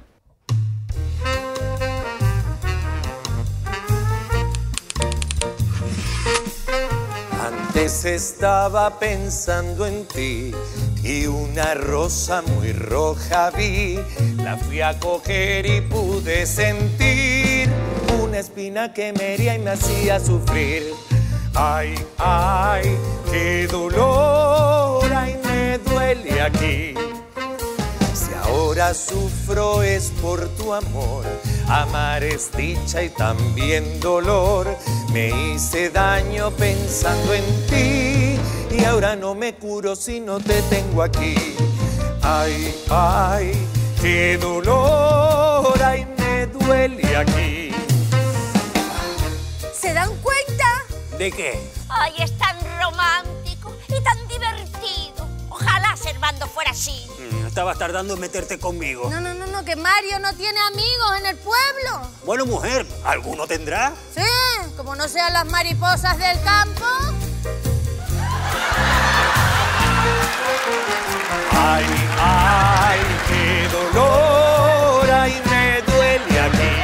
Antes estaba pensando en ti y una rosa muy roja vi. La fui a coger y pude sentir una espina que me hería y me hacía sufrir. Ay, ay, qué dolor, ay, me duele aquí. Si ahora sufro es por tu amor, amar es dicha y también dolor. Me hice daño pensando en ti y ahora no me curo si no te tengo aquí. Ay, ay, qué dolor, ay, me duele aquí. ¿Se dan cuenta? ¿De qué? Ay, es tan romántico y tan divertido. Ojalá Servando fuera así. Mm, estabas tardando en meterte conmigo. No, no, no, no, que Mario no tiene amigos en el pueblo. Bueno, mujer, ¿alguno tendrá? Sí, como no sean las mariposas del campo. Ay, ay, qué dolor, ay, me duele aquí.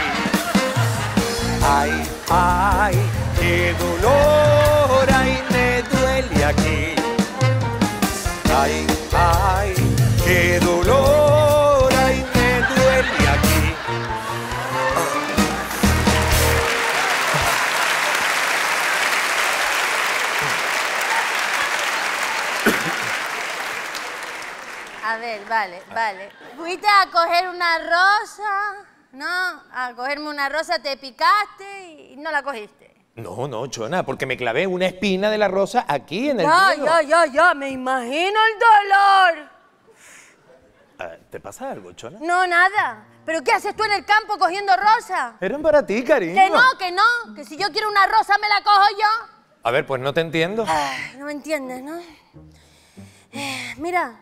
Ay, ay, qué dolor, ay, me duele aquí. Ay, ay, qué dolor, ay, me duele aquí. A ver, vale, vale. Fuiste a coger una rosa, ¿no? A cogerme una rosa, te picaste y no la cogiste. No, no, Chona, porque me clavé una espina de la rosa aquí en el Ya, dedo. ya, ya, ya, me imagino el dolor. Ah, ¿te pasa algo, Chona? No, nada. ¿Pero qué haces tú en el campo cogiendo rosa? Eran para ti, cariño. Que no, que no, que si yo quiero una rosa me la cojo yo. A ver, pues no te entiendo. Ay, no me entiendes, ¿no? Eh, mira.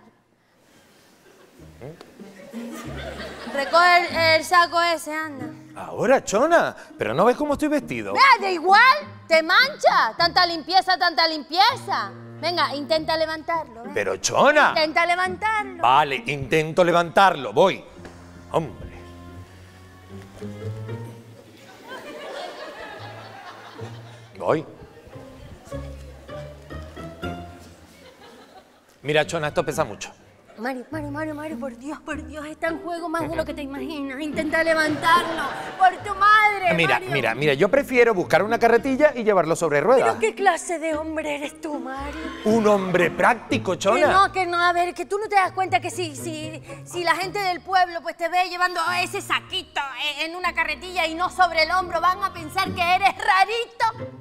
Recoge el, el saco ese, anda. Ahora, Chona, pero ¿no ves cómo estoy vestido? Vea, da igual, te mancha. Tanta limpieza, tanta limpieza. Venga, intenta levantarlo. ¿eh? Pero, Chona. Intenta levantarlo. Vale, intento levantarlo, voy. Hombre. Voy. Mira, Chona, esto pesa mucho. Mario, Mario, Mario, Mario, por Dios, por Dios, está en juego más de lo que te imaginas. Intenta levantarlo, por tu madre, Mira, Mario. mira, mira, yo prefiero buscar una carretilla y llevarlo sobre ruedas. ¿Pero qué clase de hombre eres tú, Mario? Un hombre práctico, Chona. Que no, que no, a ver, que tú no te das cuenta que si, si, si la gente del pueblo pues te ve llevando ese saquito en una carretilla y no sobre el hombro, van a pensar que eres rarito.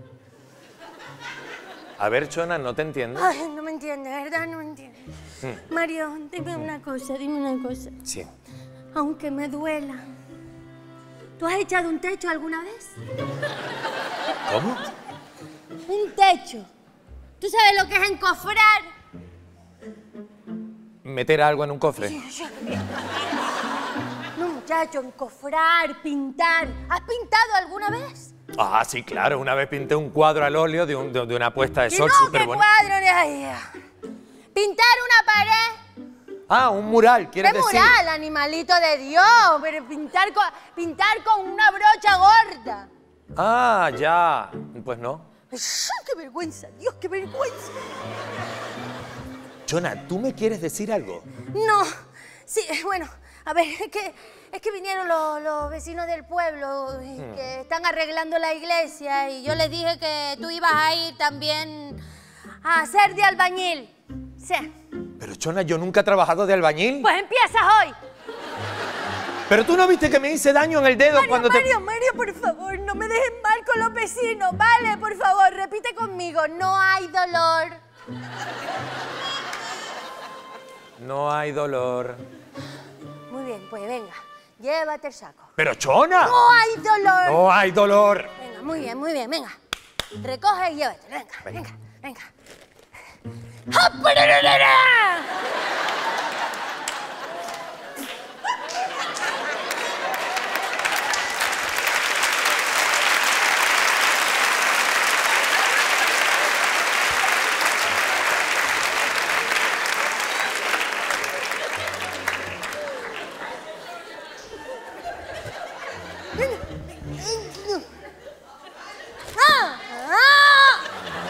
A ver, Chona, no te entiendo. Ay, no me entiendes, ¿verdad? No me entiendes. Mm. Mario, dime una cosa, dime una cosa. Sí. Aunque me duela, ¿tú has echado un techo alguna vez? ¿Cómo? Un techo. ¿Tú sabes lo que es encofrar? ¿Meter algo en un cofre? No, muchacho, encofrar, pintar. ¿Has pintado alguna vez? Ah, sí, claro. Una vez pinté un cuadro al óleo de, un- de- de una puesta de Que sol no, súper que bonita. cuadro de ahí. Pintar una pared. Ah, un mural, ¿quieres ¿Qué decir? mural, animalito de Dios? Pero pintar con, pintar con una brocha gorda. Ah, ya. Pues no. Ay, ¡qué vergüenza! Dios, qué vergüenza! Chona, ¿tú me quieres decir algo? No, sí, bueno, a ver, es que, es que vinieron los, los vecinos del pueblo y Hmm. que están arreglando la iglesia y yo les dije que tú ibas a ir también a hacer de albañil. Sí. Pero, Chona, yo nunca he trabajado de albañil. Pues empiezas hoy. Pero tú no viste que me hice daño en el dedo Mario, cuando Mario, Mario, por favor, no me dejes mal con los vecinos, ¿vale? Por favor, repite conmigo, no hay dolor. te... No hay dolor. Muy bien, pues venga, llévate el saco. Pero, Chona. No hay dolor. No hay dolor. Venga, muy bien, muy bien, venga. Recoge y llévatelo, venga, venga, venga. ¡Japararara! ¡Ah! ¡Ah!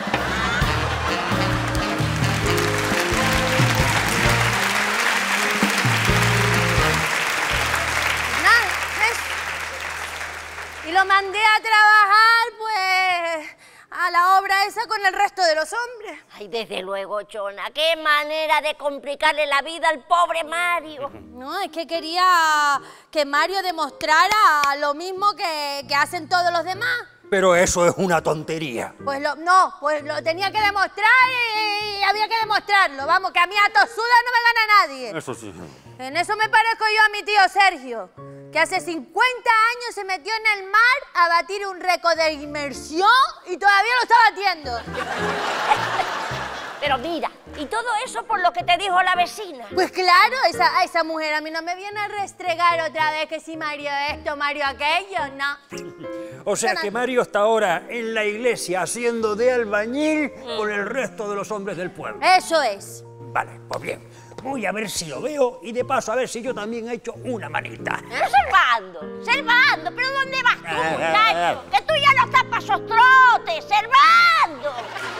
Nada, eso. Y lo mandé a trabajar, pues, a la obra esa con el resto de los hombres. Ay, desde luego, Chona, qué manera de complicarle la vida al pobre Mario. No, es que quería que Mario demostrara lo mismo que, que hacen todos los demás. Pero eso es una tontería. Pues lo, no, pues lo tenía que demostrar y, y había que demostrarlo. Vamos, que a mí a tosuda no me gana nadie. Eso sí. En eso me parezco yo a mi tío Sergio, que hace cincuenta años se metió en el mar a batir un récord de inmersión y todavía lo está batiendo. Pero mira, y todo eso por lo que te dijo la vecina. Pues claro, esa, a esa mujer a mí no me viene a restregar otra vez que si Mario esto, Mario aquello, no. O sea que Mario está ahora en la iglesia haciendo de albañil con el resto de los hombres del pueblo. Eso es. Vale, pues bien. Voy a ver si lo veo y de paso a ver si yo también he hecho una manita. Pero Servando, Servando, ¿pero dónde vas tú, Eh, muchacho? Que tú ya no estás para esos trotes, Servando.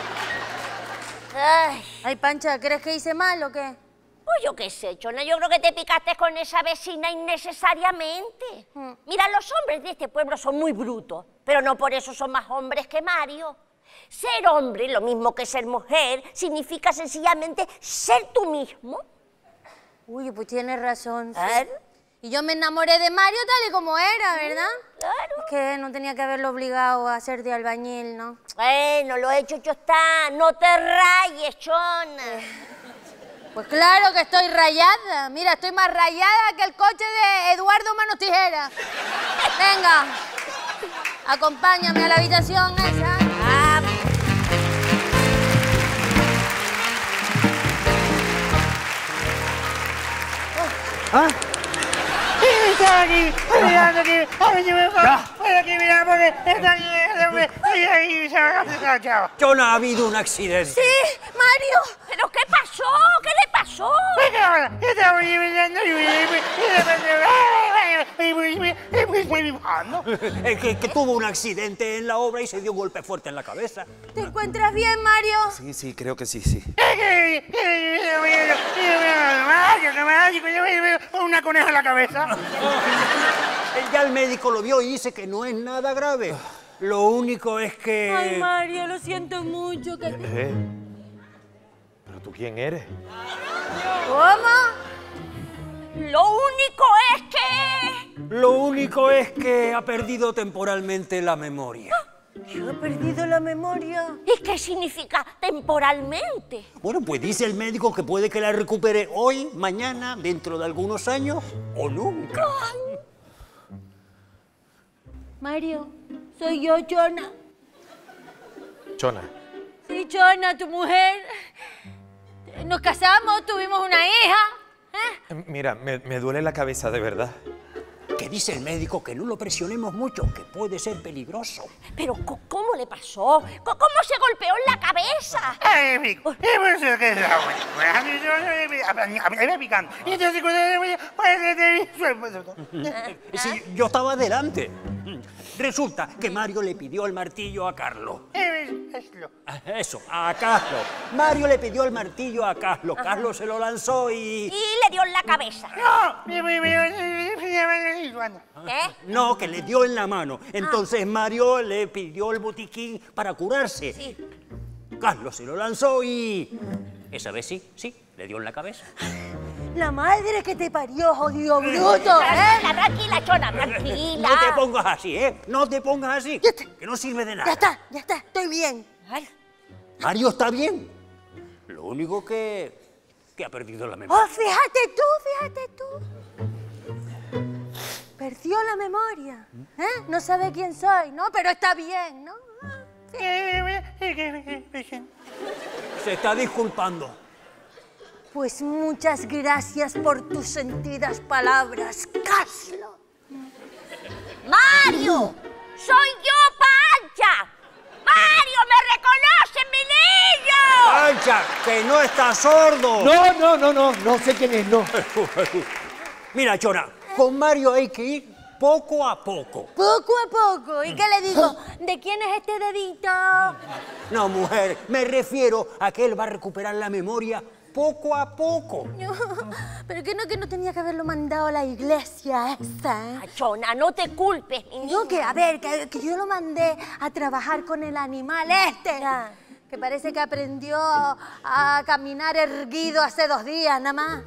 Ay. Ay, Pancha, ¿crees que hice mal o qué? Pues yo qué sé, Chona, yo creo que te picaste con esa vecina innecesariamente. Mm. Mira, los hombres de este pueblo son muy brutos, pero no por eso son más hombres que Mario. Ser hombre, lo mismo que ser mujer, significa sencillamente ser tú mismo. Uy, pues tienes razón. Sí. Y yo me enamoré de Mario tal y como era, ¿verdad? Claro. Es que no tenía que haberlo obligado a ser de albañil, ¿no? Bueno, lo hecho, hecho está. No te rayes, chona. Pues claro que estoy rayada. Mira, estoy más rayada que el coche de Eduardo Manos Tijeras. Venga, acompáñame a la habitación esa. Ah. ¿Ah? Está aquí, mirando aquí, a ver si me voy aquí, mira, porque está aquí, y ahí se va a chao. Chona, ha habido un accidente. Sí, Mario. ¿Pero qué pasó? ¿Qué le pasó? Estaba mirando y Es que, que tuvo un accidente en la obra y se dio un golpe fuerte en la cabeza. ¿Te encuentras bien, Mario? Sí, sí, creo que sí, sí. Una coneja en la cabeza. Ya el médico lo vio y dice que no es nada grave. Lo único es que... Ay, Mario, lo siento mucho. Que... Eh, ¿Pero tú quién eres? ¿Cómo? Lo único es que... Lo único es que ha perdido temporalmente la memoria. Yo he perdido la memoria. ¿Y qué significa temporalmente? Bueno, pues dice el médico que puede que la recupere hoy, mañana, dentro de algunos años o nunca. Mario, soy yo, Chona. Chona. Sí, Chona, tu mujer. Nos casamos, tuvimos una hija. ¿eh? Mira, me, me duele la cabeza, de verdad. Que dice el médico que no lo presionemos mucho, que puede ser peligroso. ¿Pero cómo le pasó? ¿Cómo se golpeó en la cabeza? Ay, amigo, eso que es la buena. A mí me pican. Entonces, Sí, yo estaba delante. Resulta que Mario le pidió el martillo a Carlos. Eso, a Carlos. Mario le pidió el martillo a Carlos. Carlos se lo lanzó y... Y le dio en la cabeza. No, ¿Qué? No, que le dio en la mano. Entonces Mario le pidió el botiquín para curarse. Sí. Carlos se lo lanzó y... Esa vez sí, sí, le dio en la cabeza. La madre que te parió, jodido bruto, Tranquila, ¿eh? tranquila, Chona, tranquila. No te pongas así, ¿eh? No te pongas así, que no sirve de nada. Ya está, ya está, estoy bien. Ay. Mario está bien. Lo único que... que ha perdido la memoria. Oh, fíjate tú, fíjate tú. Perdió la memoria, ¿eh? No sabe quién soy, ¿no? Pero está bien, ¿no? Se está disculpando. Pues muchas gracias por tus sentidas palabras, Caslo. ¡Mario! ¡Soy yo, Pancha! ¡Mario, me reconoce, mi niño! ¡Pancha, que no está sordo! No, no, no, no, no sé quién es, no. Mira, Chona, con Mario hay que ir poco a poco. Poco a poco. ¿Y qué le digo? ¿De quién es este dedito? No, mujer, me refiero a que él va a recuperar la memoria poco a poco. Pero que no, que no tenía que haberlo mandado a la iglesia esa, ¿eh? Chona, no te culpes, mi No, que a ver, que, que yo lo mandé a trabajar con el animal este. Ya. Que parece que aprendió a caminar erguido hace dos días, nada más.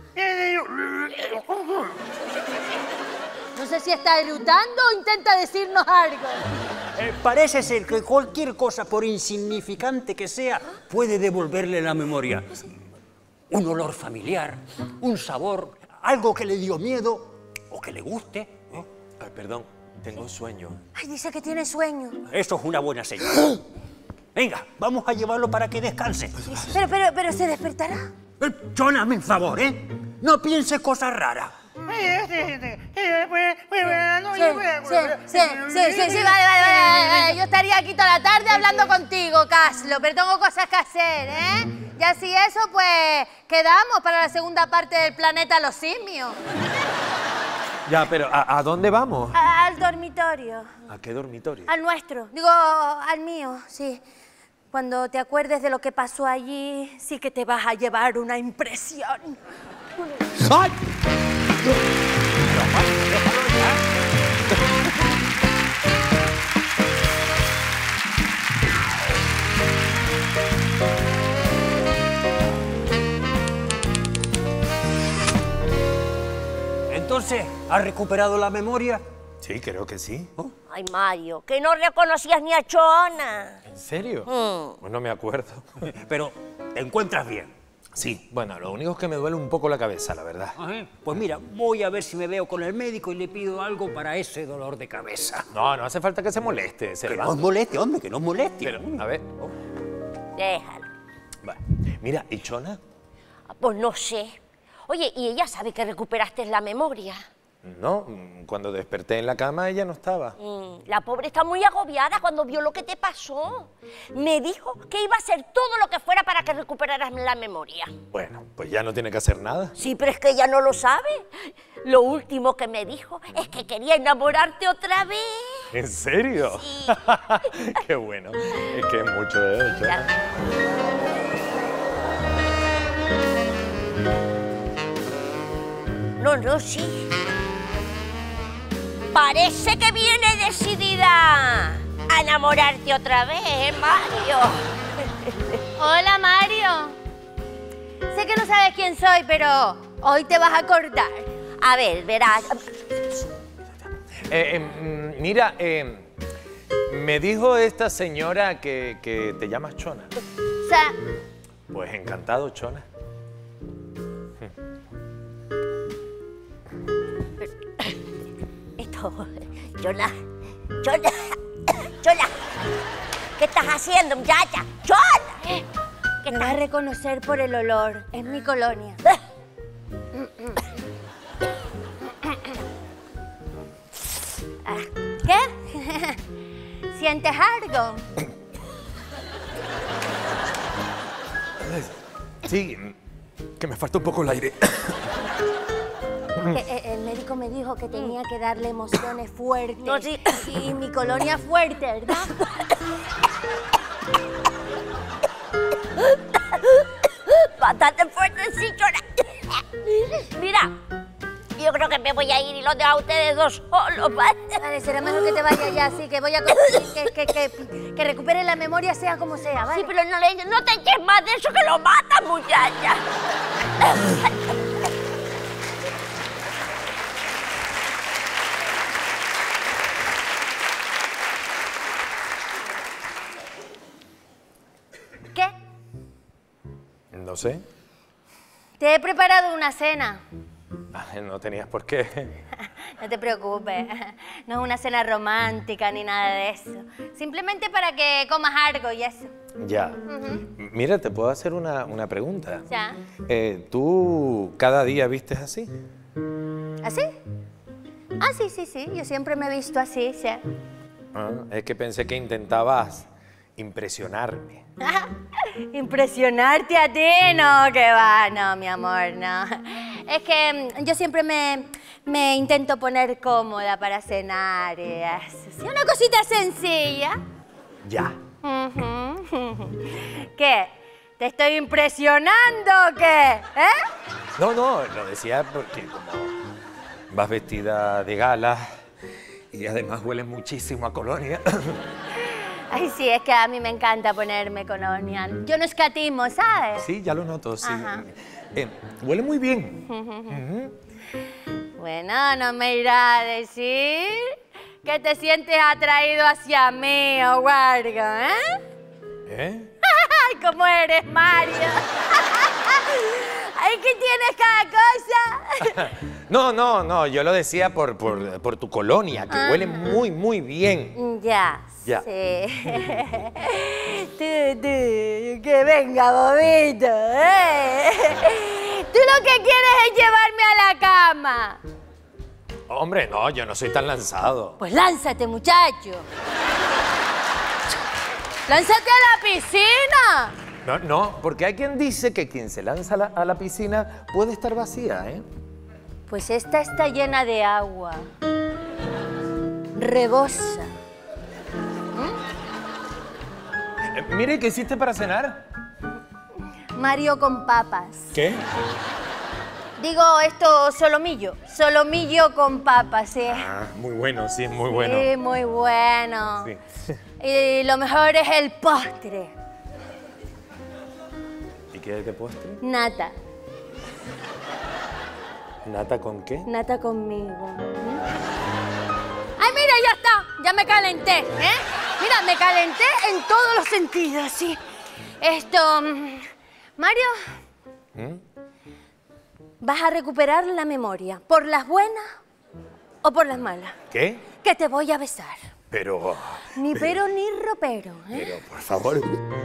No sé si está eructando o intenta decirnos algo. Eh, parece ser que cualquier cosa, por insignificante que sea, puede devolverle la memoria. Un olor familiar, un sabor, algo que le dio miedo o que le guste. ¿eh? Ay, perdón, tengo sueño. Ay, dice que tiene sueño. Eso es una buena señal. Venga, vamos a llevarlo para que descanse. Pero, pero, pero ¿se despertará? Eh, Chona, hazme un favor, ¿eh? No pienses cosas raras. Sí, sí, sí, sí, sí, sí, vale, vale, vale, vale. Yo estaría aquí toda la tarde hablando contigo, Caslo, pero tengo cosas que hacer, ¿eh? Ya si eso, pues, quedamos para la segunda parte del planeta Los Simios. Ya, pero ¿a, a dónde vamos? A- al dormitorio. ¿A qué dormitorio? Al nuestro. Digo, al mío, sí. Cuando te acuerdes de lo que pasó allí, sí que te vas a llevar una impresión. ¡Ay! Entonces, ¿has recuperado la memoria? Sí, creo que sí. Ay, Mario, que no reconocías ni a Chona. ¿En serio? Mm. Pues no me acuerdo. Pero, ¿te encuentras bien? Sí, bueno, lo único es que me duele un poco la cabeza, la verdad. Ajá. Pues mira, voy a ver si me veo con el médico y le pido algo para ese dolor de cabeza. No, no hace falta que se moleste. Que Servando. no os moleste, hombre, que no os moleste. Pero, a ver. Déjalo. Va. Mira, ¿y Chona? Pues no sé. Oye, ¿y ella sabe que recuperaste la memoria? No, cuando desperté en la cama ella no estaba. Mm, la pobre está muy agobiada cuando vio lo que te pasó. Me dijo que iba a hacer todo lo que fuera para que recuperaras la memoria. Bueno, pues ya no tiene que hacer nada. Sí, pero es que ella no lo sabe. Lo último que me dijo es que quería enamorarte otra vez. ¿En serio? Sí. Qué bueno. Es que es mucho, ¿eh? Chona? No, no, sí. Parece que viene decidida a enamorarte otra vez, ¿eh, Mario? Hola, Mario. Sé que no sabes quién soy, pero hoy te vas a acordar. A ver, verás. Eh, eh, mira, eh, me dijo esta señora que, que te llamas Chona. O sea, Pues encantado, Chona. Esto, Chona, Chona, Chona, ¿qué estás haciendo, muchacha? Chona, que te vas a reconocer por el olor. Es mi colonia. ¿Qué? ¿Sientes algo? Sí, que me falta un poco el aire. Que, eh, el médico me dijo que tenía que darle emociones fuertes. No, sí. Y mi colonia fuerte, ¿verdad? Bastante fuerte, sí, Chona. Mira, yo creo que me voy a ir y los dejo a ustedes dos solos, ¿vale? Vale, será mejor que te vayas ya, así que voy a conseguir que, que, que, que recupere la memoria sea como sea, ¿vale? Sí, pero no, le, no te eches más de eso que lo mata, muchacha. ¿Qué? No sé. Te he preparado una cena. Ay, no tenías por qué. No te preocupes, no es una cena romántica ni nada de eso. Simplemente para que comas algo y eso. Ya. Ujú. Mira, ¿te puedo hacer una, una pregunta? Ya. Eh, ¿Tú cada día vistes así? ¿Así? Ah, sí, sí, sí. Yo siempre me he visto así, sí. Ah, es que pensé que intentabas impresionarme. Impresionarte a ti, no, que va, no, mi amor, no. Es que mm, yo siempre me, me intento poner cómoda para cenar y eso. Sí, una cosita sencilla. Ya. Ujú. ¿Qué? ¿Te estoy impresionando o qué? ¿Eh? No, no, lo decía porque como vas vestida de gala y además hueles muchísimo a colonia. Ay, sí, es que a mí me encanta ponerme colonia. Yo no escatimo, ¿sabes? Sí, ya lo noto, sí. Ajá. Eh, huele muy bien. Bueno, no me irá a decir que te sientes atraído hacia mí, o Wargo, ¿eh? ¿Eh? ¡Ay, cómo eres, Mario! ¡Ay, que tienes cada cosa! No, no, no, yo lo decía por, por, por tu colonia, que Ah. huele muy, muy bien. Ya, Ya. sí. tú, tú, que venga, bobito, ¿eh? Tú lo que quieres es llevarme a la cama. Hombre, no, yo no soy tan lanzado. Pues lánzate, muchacho. ¡Lánzate a la piscina! No, no, porque hay quien dice que quien se lanza a la, a la piscina puede estar vacía, ¿eh? Pues esta está llena de agua. Rebosa. Eh, mire, ¿qué hiciste para cenar? Mario con papas. ¿Qué? Digo esto, solomillo. Solomillo con papas, sí. Ah, muy bueno, sí, muy bueno. Sí, muy bueno. Sí. Y lo mejor es el postre. ¿Y qué es de postre? Nata. ¿Nata con qué? Nata conmigo. ¡Ay, mira, ya está! Ya me calenté, ¿eh? Mira, me calenté en todos los sentidos, sí. Esto... Mario, ¿Mm? vas a recuperar la memoria. ¿Por las buenas o por las malas? ¿Qué? Que te voy a besar. Pero... Ni pero ni ropero, ¿eh? Pero, por favor...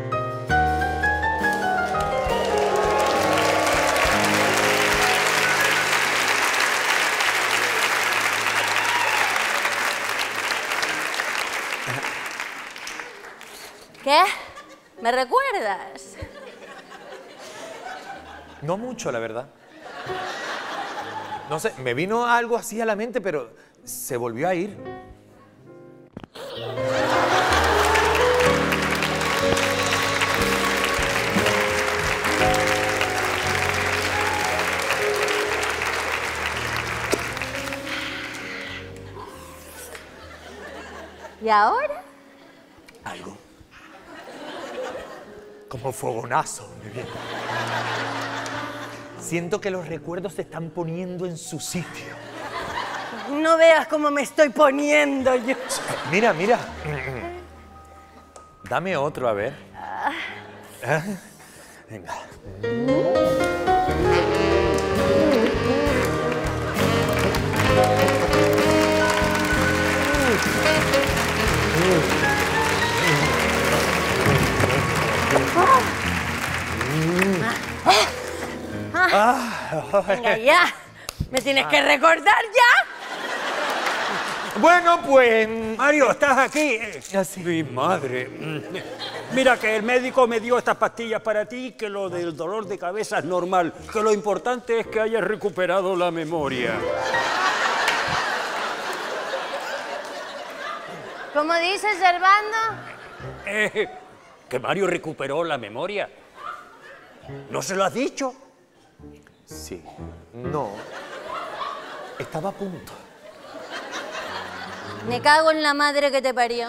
¿Qué? ¿Me recuerdas? No mucho, la verdad. No sé, me vino algo así a la mente, pero se volvió a ir. ¿Y ahora? Algo. Como fogonazo, mi bien. Siento que los recuerdos se están poniendo en su sitio. No veas cómo me estoy poniendo yo. Mira, mira. Dame otro, a ver. ¿Eh? Venga. Ah, venga ya, me tienes que recordar ya. Bueno, pues... Mario, ¿estás aquí? Mi madre. Mira que el médico me dio estas pastillas para ti, que lo del dolor de cabeza es normal, que lo importante es que hayas recuperado la memoria. ¿Cómo dices, Servando? Eh, que Mario recuperó la memoria. ¿No se lo has dicho? Sí. No. Estaba a punto. Me cago en la madre que te parió.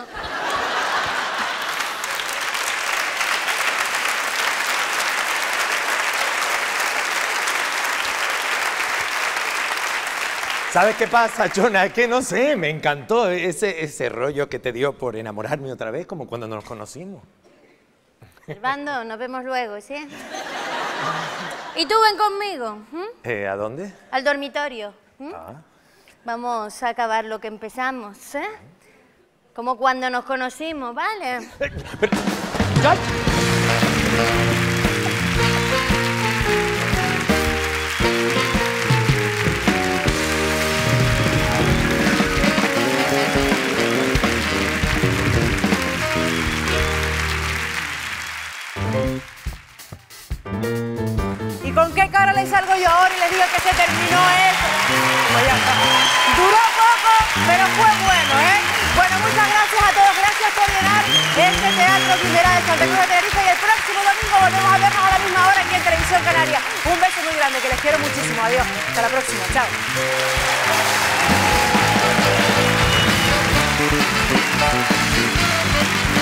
¿Sabes qué pasa, Chona? Es que no sé, me encantó ese, ese rollo que te dio por enamorarme otra vez, como cuando nos conocimos. Servando, nos vemos luego, ¿sí? Y tú ven conmigo. ¿m? Eh, ¿A dónde? Al dormitorio. ¿m? Ah. Vamos a acabar lo que empezamos, ¿eh? Como cuando nos conocimos, ¿vale? ¿Y con qué cara le salgo yo ahora y le digo que se terminó eso? Pues ya está. Duró poco, pero fue bueno, ¿eh? Bueno, muchas gracias a todos. Gracias por llenar este Teatro Quimera de Santa Cruz de Tenerife. Y el próximo domingo volvemos a vernos a la misma hora aquí en Televisión Canaria. Un beso muy grande, que les quiero muchísimo. Adiós. Hasta la próxima. Chao. Thank you.